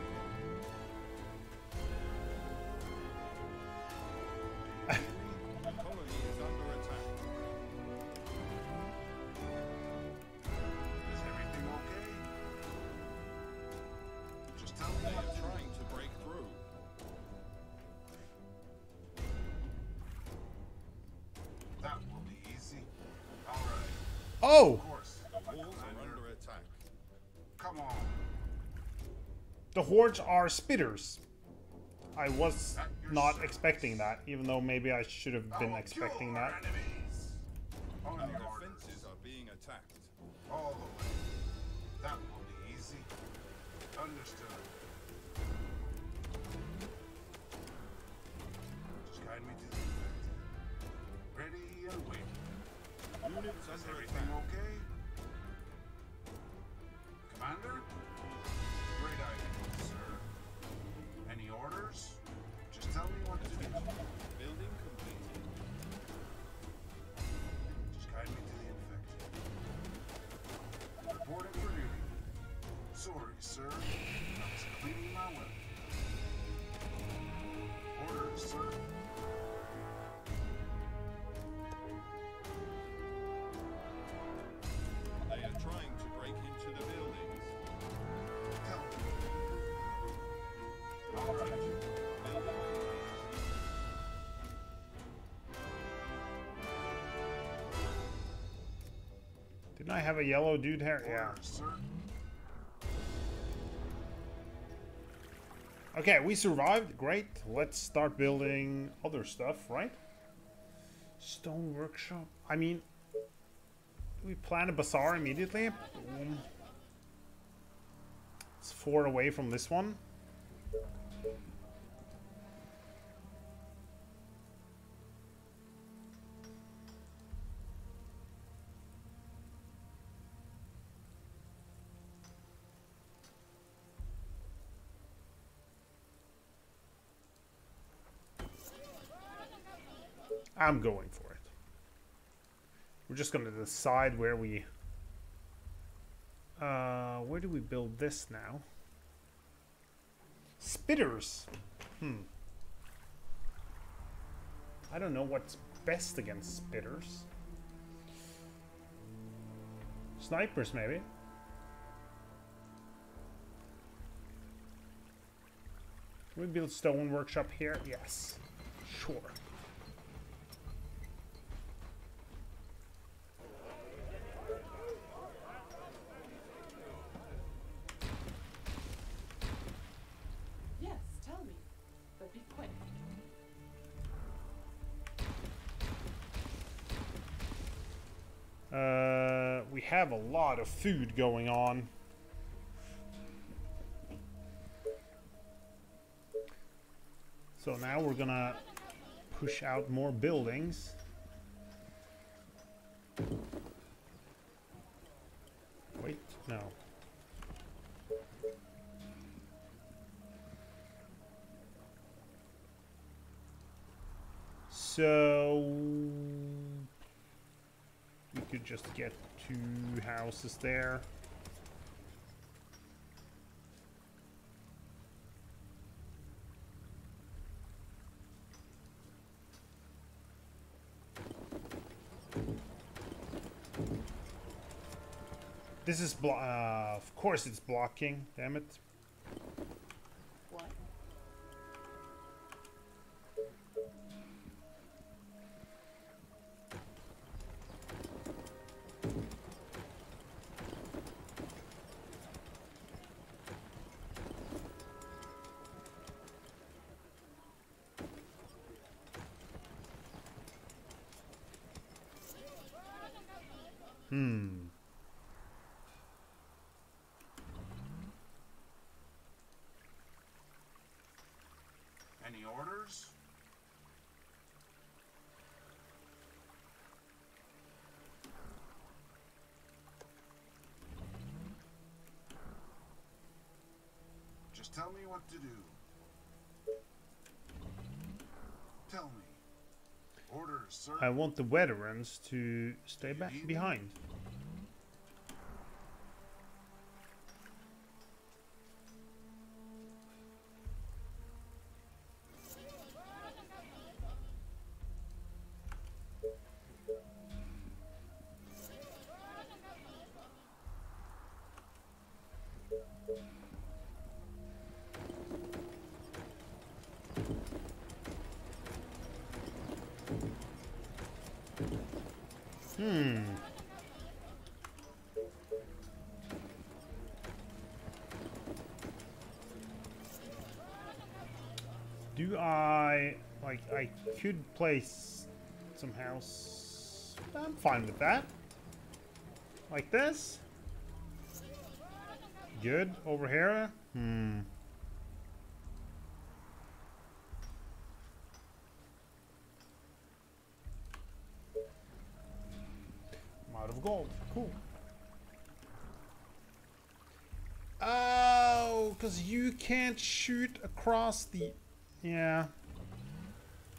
The colony is under attack. Is everything okay? Just tell me They what are to do. trying to break through. That will be easy. All right. Oh! Of course. The walls are under attack. Come on. The hordes are spitters. I was not expecting that, even though maybe I should have been I will expecting kill our that. enemies. On Our your orders. defenses are being attacked. All the way. That will be easy. Understood. Just guide me to the infected. Ready and waiting. Units Is under everything attack. okay? Commander? Great idea, sir. Any orders? Building completed. Just guide me to the infected. Reporting for duty. Sorry, sir. I was cleaning my weapon. Orders, sir. They are trying to break into the buildings. Tell me. All right. Building completed. Didn't I have a yellow dude here? Yeah. Orders, sir. Okay, we survived. Great. Let's start building other stuff, right? Stone workshop. I mean, we plan a bazaar immediately. Boom. It's 4 away from this one. I'm going for it. We're just going to decide where we... where do we build this now? Spitters. I don't know what's best against spitters. Snipers, maybe. Can we build stone workshop here? Yes. Sure. Yes, tell me. But be quick. We have a lot of food going on. So now we're gonna push out more buildings. Wait, no. So we could just get 2 houses there. This is of course it's blocking, damn it. What? Any orders? Just tell me what to do. Tell me. Orders, sir. I want the veterans to stay back behind. Do I could place some house. I'm fine with that. Like this. Good over here. I'm out of gold. Cool. Oh, because you can't shoot across the... Yeah.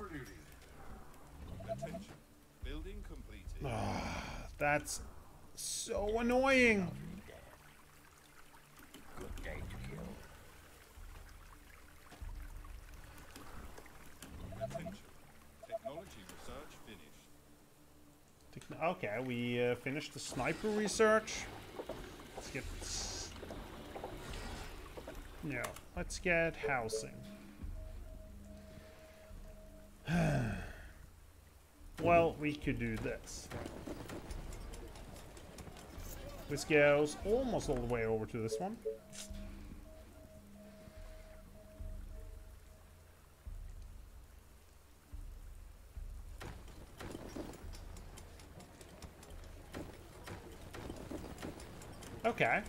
for duty. Attention. Building completed. That's so annoying. Good day to kill. Attention. Technology research finished. Okay, we finished the sniper research. Let's get... No, let's get housing. Well, we could do this. This goes almost all the way over to this one. Okay.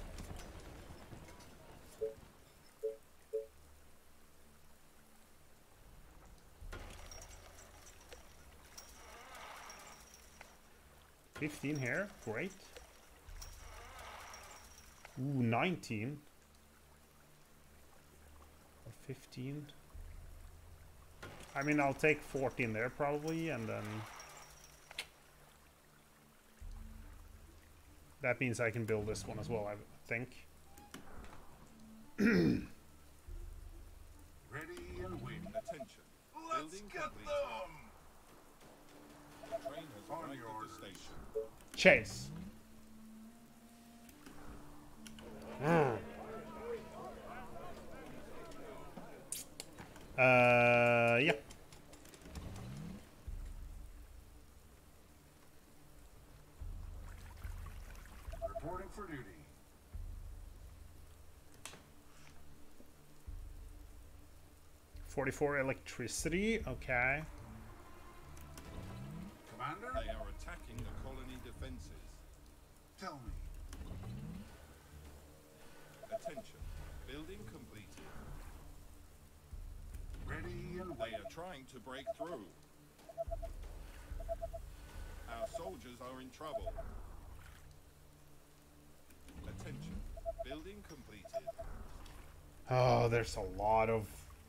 $15 here, great. Ooh, 19. Or 15. I mean, I'll take 14 there probably, and then... That means I can build this one as well, I think. Ready and waiting. Attention. Let's Building get complete. them! The train has On arrived your at orders. the station. Chase. Yeah. Reporting for duty. $44 electricity, okay. Commander, They are attacking the colony defenses. tell me. Attention. Building completed. Ready and They waiting. are trying to break through. Our soldiers are in trouble. Attention. Building completed. Oh, there's a lot of...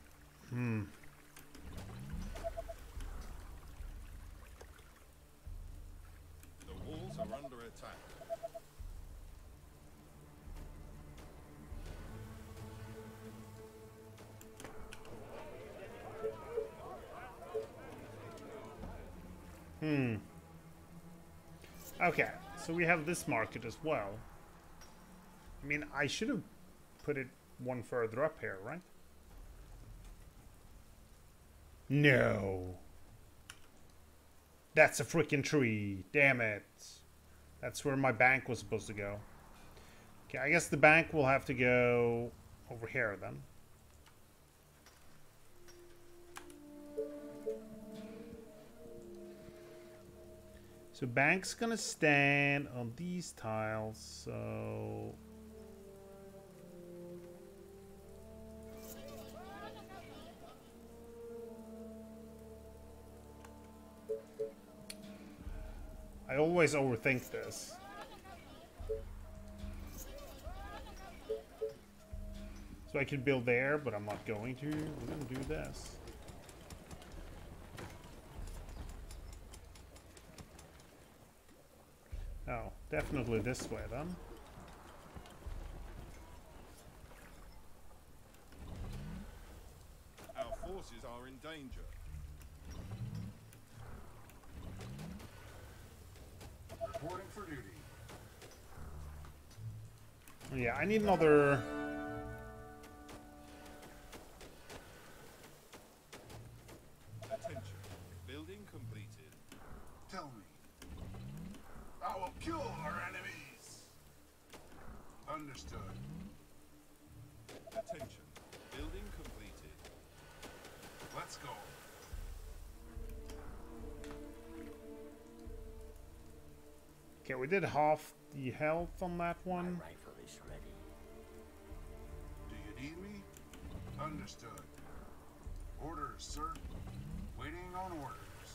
The walls are under attack. Okay, so we have this market as well. I mean, I should have put it one further up here, right? No. That's a freaking tree. Damn it. That's where my bank was supposed to go. Okay, I guess the bank will have to go over here then. So bank's gonna stand on these tiles, so... I always overthink this. So I could build there, but I'm not going to. We're gonna do this. Oh, definitely this way then. Our forces are in danger. Reporting for duty. Yeah, I need another... Attention. Building completed. Tell me. I will kill our enemies. Understood. Attention. Building completed. Let's go. Okay, we did half the health on that My one. rifle is ready. Do you need me? Understood. Orders, sir. Waiting on orders.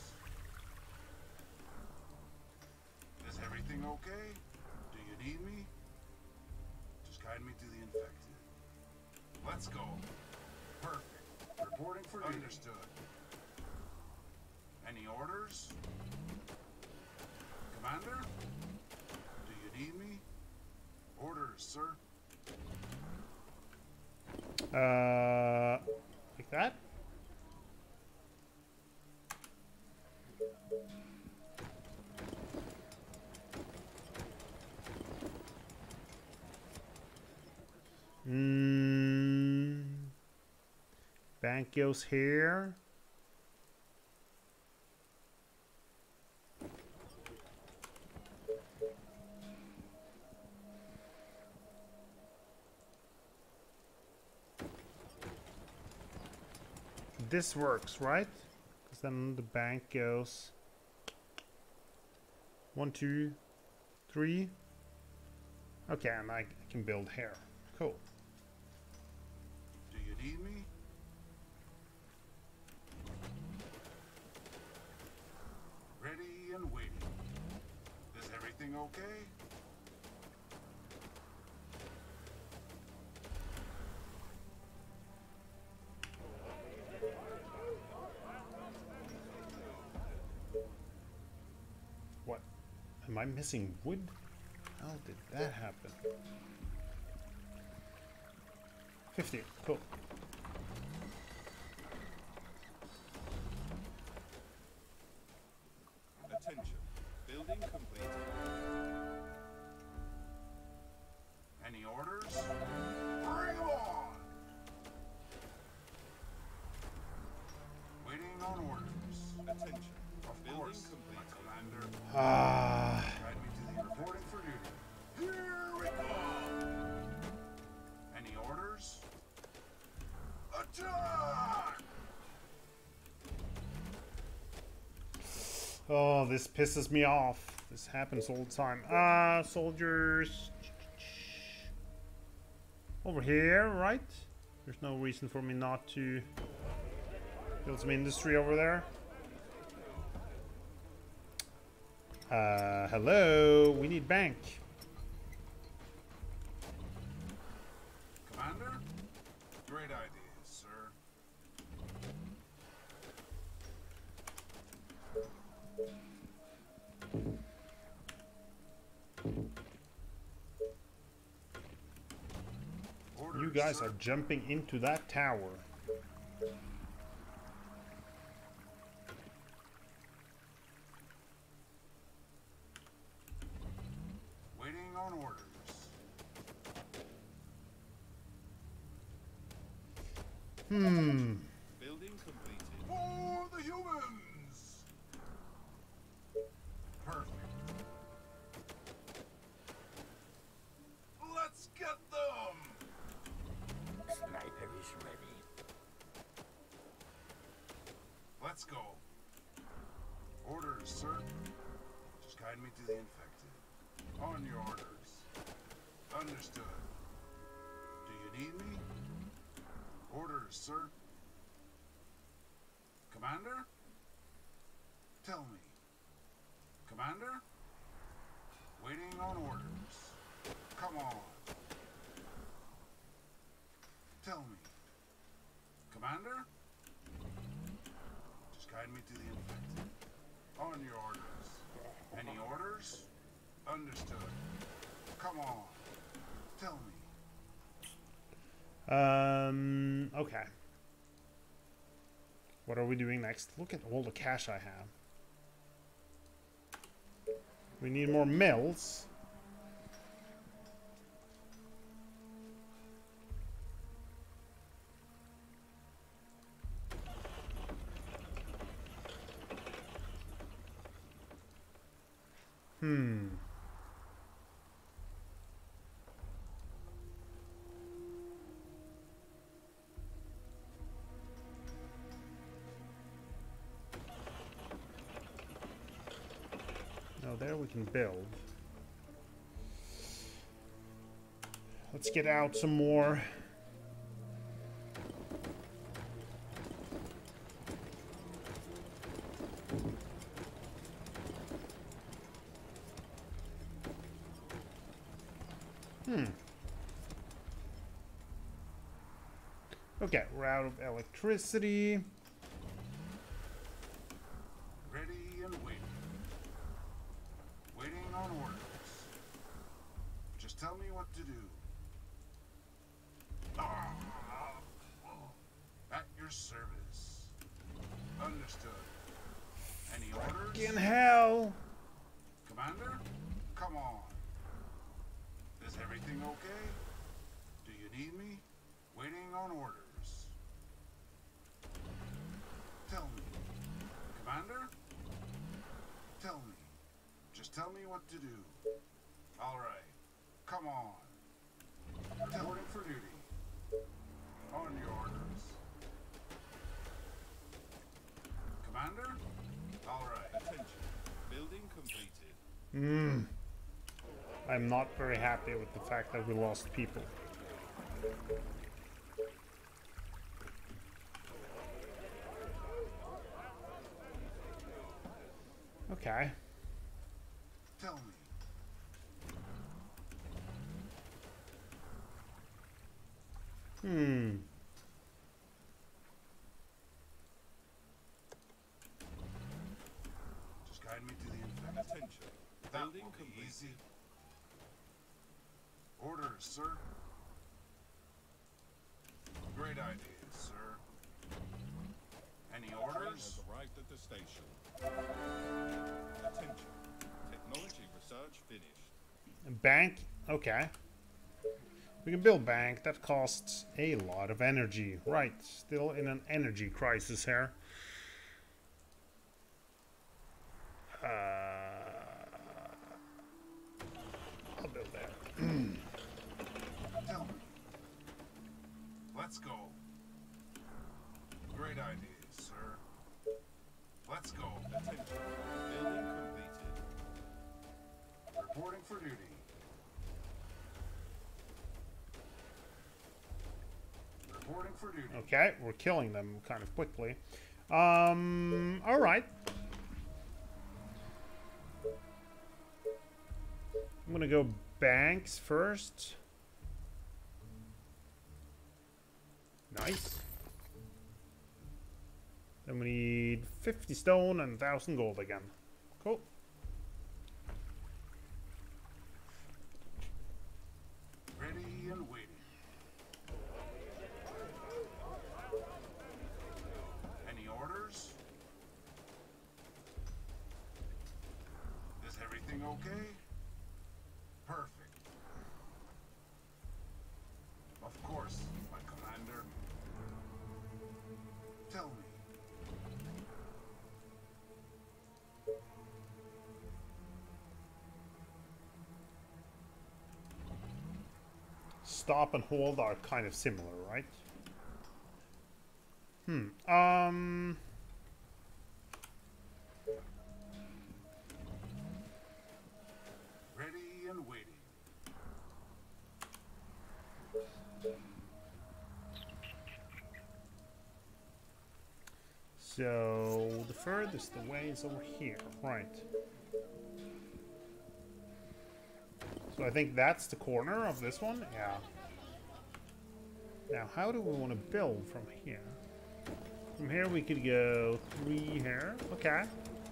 Is everything okay? Do you need me? Just guide me to the infected. Let's go. Perfect. Reporting for duty. Understood. orders? Commander? Do you need me? Orders, sir. Like that? Bank goes here. This works, right? Because then the bank goes 1, 2, 3. Okay, and I can build here. Cool. Do you need me? Ready and waiting. Is everything okay? What? Am I missing wood? How did that happen? 50. Cool. Attention. Building completed. Any orders? Bring 'em on! Waiting on orders. Attention. Of Building course, my completed. commander. Ah. Guide me to the reporting for duty. Here we go! Any orders? Attack! Oh, this pisses me off. This happens all the time. Soldiers. Over here, right? There's no reason for me not to build some industry over there. Hello, we need bank. Commander? Great ideas, sir. Orders, You guys sir. are jumping into that tower. Waiting on orders. Hmm. Building completed. For the humans! Perfect. Let's get them! Sniper is ready. Let's go. Orders, sir. Just guide me to the infected. On your orders. Understood. Do you need me? Orders, sir. Commander? Tell me. Commander? Waiting on orders. Come on. Tell me. Commander? Just guide me to the infected. On your orders. Any orders? Understood. Come on. Tell me. Okay. What are we doing next? Look at all the cash I have. We need more mills. No, there we can build. Let's get out some more. Okay, we're out of electricity. Ready what to do. Ah, at your service. Understood. Any orders? In hell. Commander? Come on. Is everything okay? Do you need me? Waiting on orders. Tell me. Commander? Tell me. Just tell me what to do. All right. Come on. Reporting for duty. On your orders. Commander? All right. Attention. Building completed. I'm not very happy with the fact that we lost people. Okay. Tell me. Just guide me to the infected. Attention. That Building will be completed. easy. Orders, sir. Great ideas, sir. Any Train orders? has arrived at the station. Attention. Technology research finished. Bank? Okay. We can build bank. That costs a lot of energy. Right. Still in an energy crisis here. I'll build that. Tell me. Let's go. Great ideas, sir. Let's go. Attention. Building completed. Reporting for duty. Reporting for duty. Okay, we're killing them kind of quickly. All right. I'm gonna go banks first. Nice. Then we need 50 stone and 1,000 gold again. Cool. Ready and waiting. Any orders? Is everything okay? Perfect. Of course, my commander. Tell me. Stop and hold are kind of similar, right? Ready and waiting. So the furthest away is over here, right? So I think that's the corner of this one, yeah. Now, how do we want to build from here? From here we could go 3 here, okay.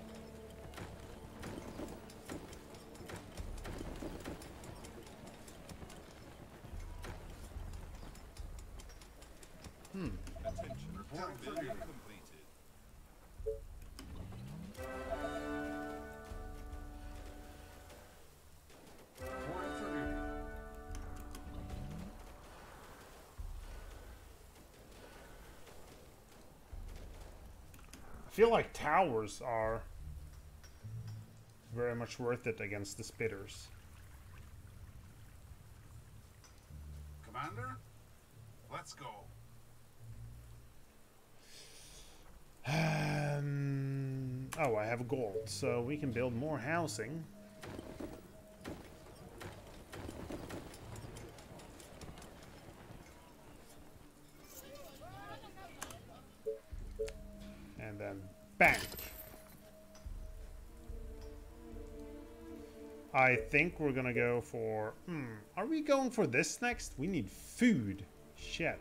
Attention. Reporting for Building duty. completed. Reporting for duty. I feel like towers are very much worth it against the spitters. Commander, let's go. Oh, I have gold, so we can build more housing. And then bank. I think we're gonna go for... are we going for this next? We need food. Shit.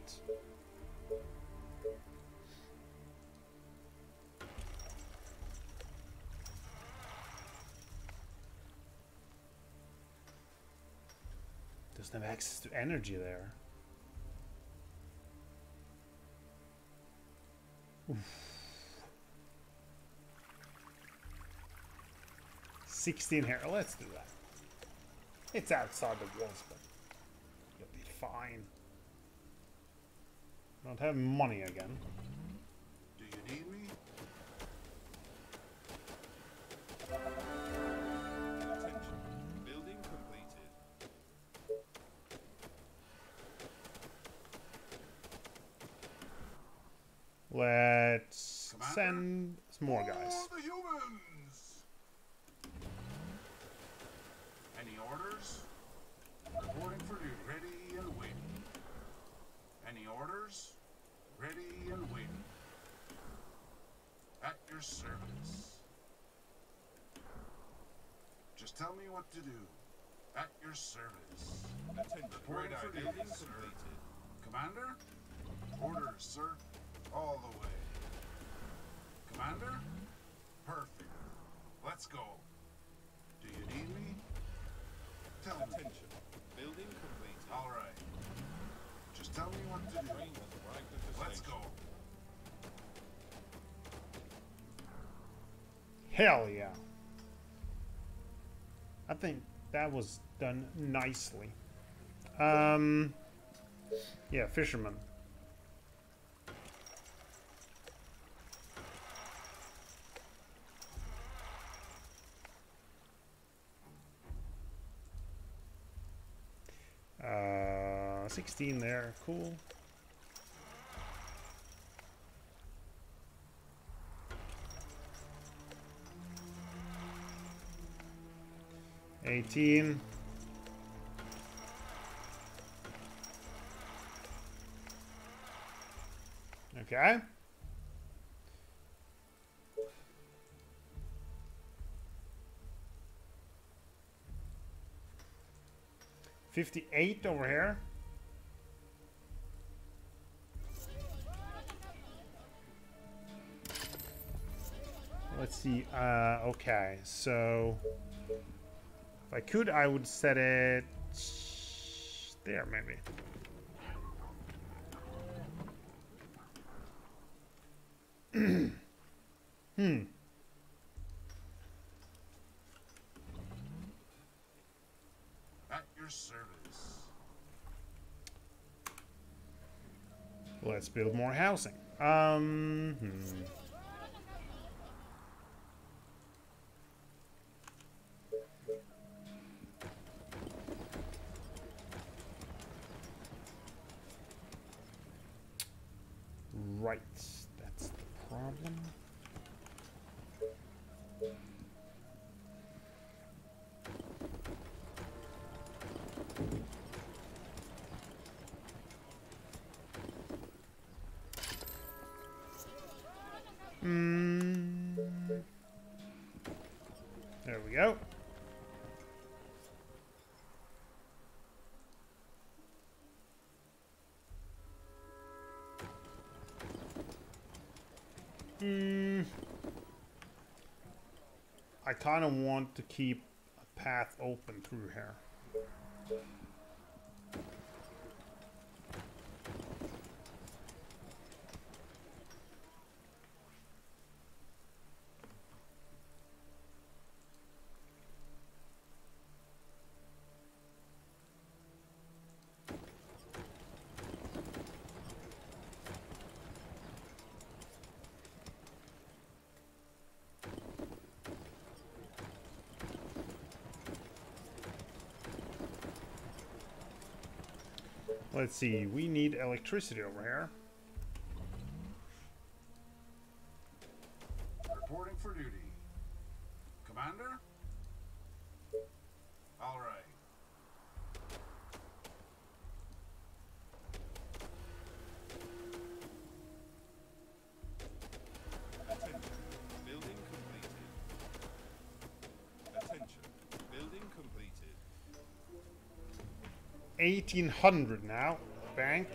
Doesn't have access to energy there. Oof. 16 here. Let's do that. It's outside the walls, but you'll be fine. Don't have money again. Do you need me? Attention. Building completed. Let's Commander? send some more guys. For the humans! Any orders? Reporting for duty. Ready and waiting. Any orders? Ready and waiting. At your service. Just tell me what to do. At your service. Attention. Reporting for duty, Building sir. completed. Commander? Orders, sir. All the way. Commander? Perfect. Let's go. Do you need me? Tell me. Attention. Building completed. All right. Just tell me what to do. Train has arrived at the Let's station. go. Hell yeah. I think that was done nicely. Yeah, fisherman. Uh, 16 there, cool. $18. Okay. $58 over here. Let's see. Okay, so if I could, I would set it there, maybe. At your service. Let's build more housing. Right, that's the problem. There we go. I kind of want to keep a path open through here. Let's see, we need electricity over here. Reporting for duty. Commander? All right. Attention. Building completed. Attention. Building completed. 1800 now. Bank.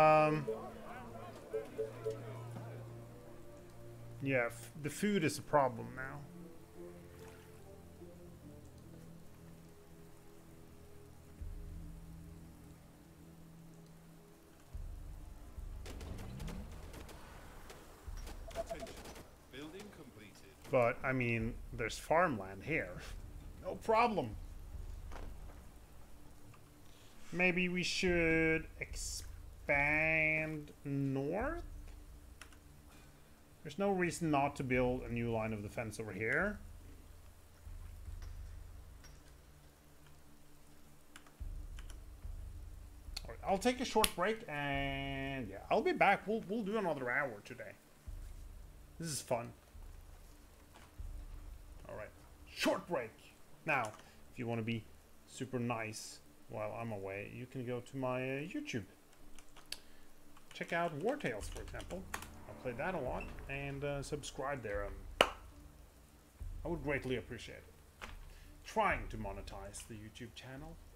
Yeah, the food is a problem now. But, I mean, there's farmland here. No problem. Maybe we should expand north? There's no reason not to build a new line of defense over here. All right, I'll take a short break and yeah, I'll be back. We'll do another hour today. This is fun. All right, short break. Now, if you want to be super nice while I'm away, you can go to my YouTube. Check out War Tales, for example. I play that a lot, and subscribe there. I would greatly appreciate it. Trying to monetize the YouTube channel.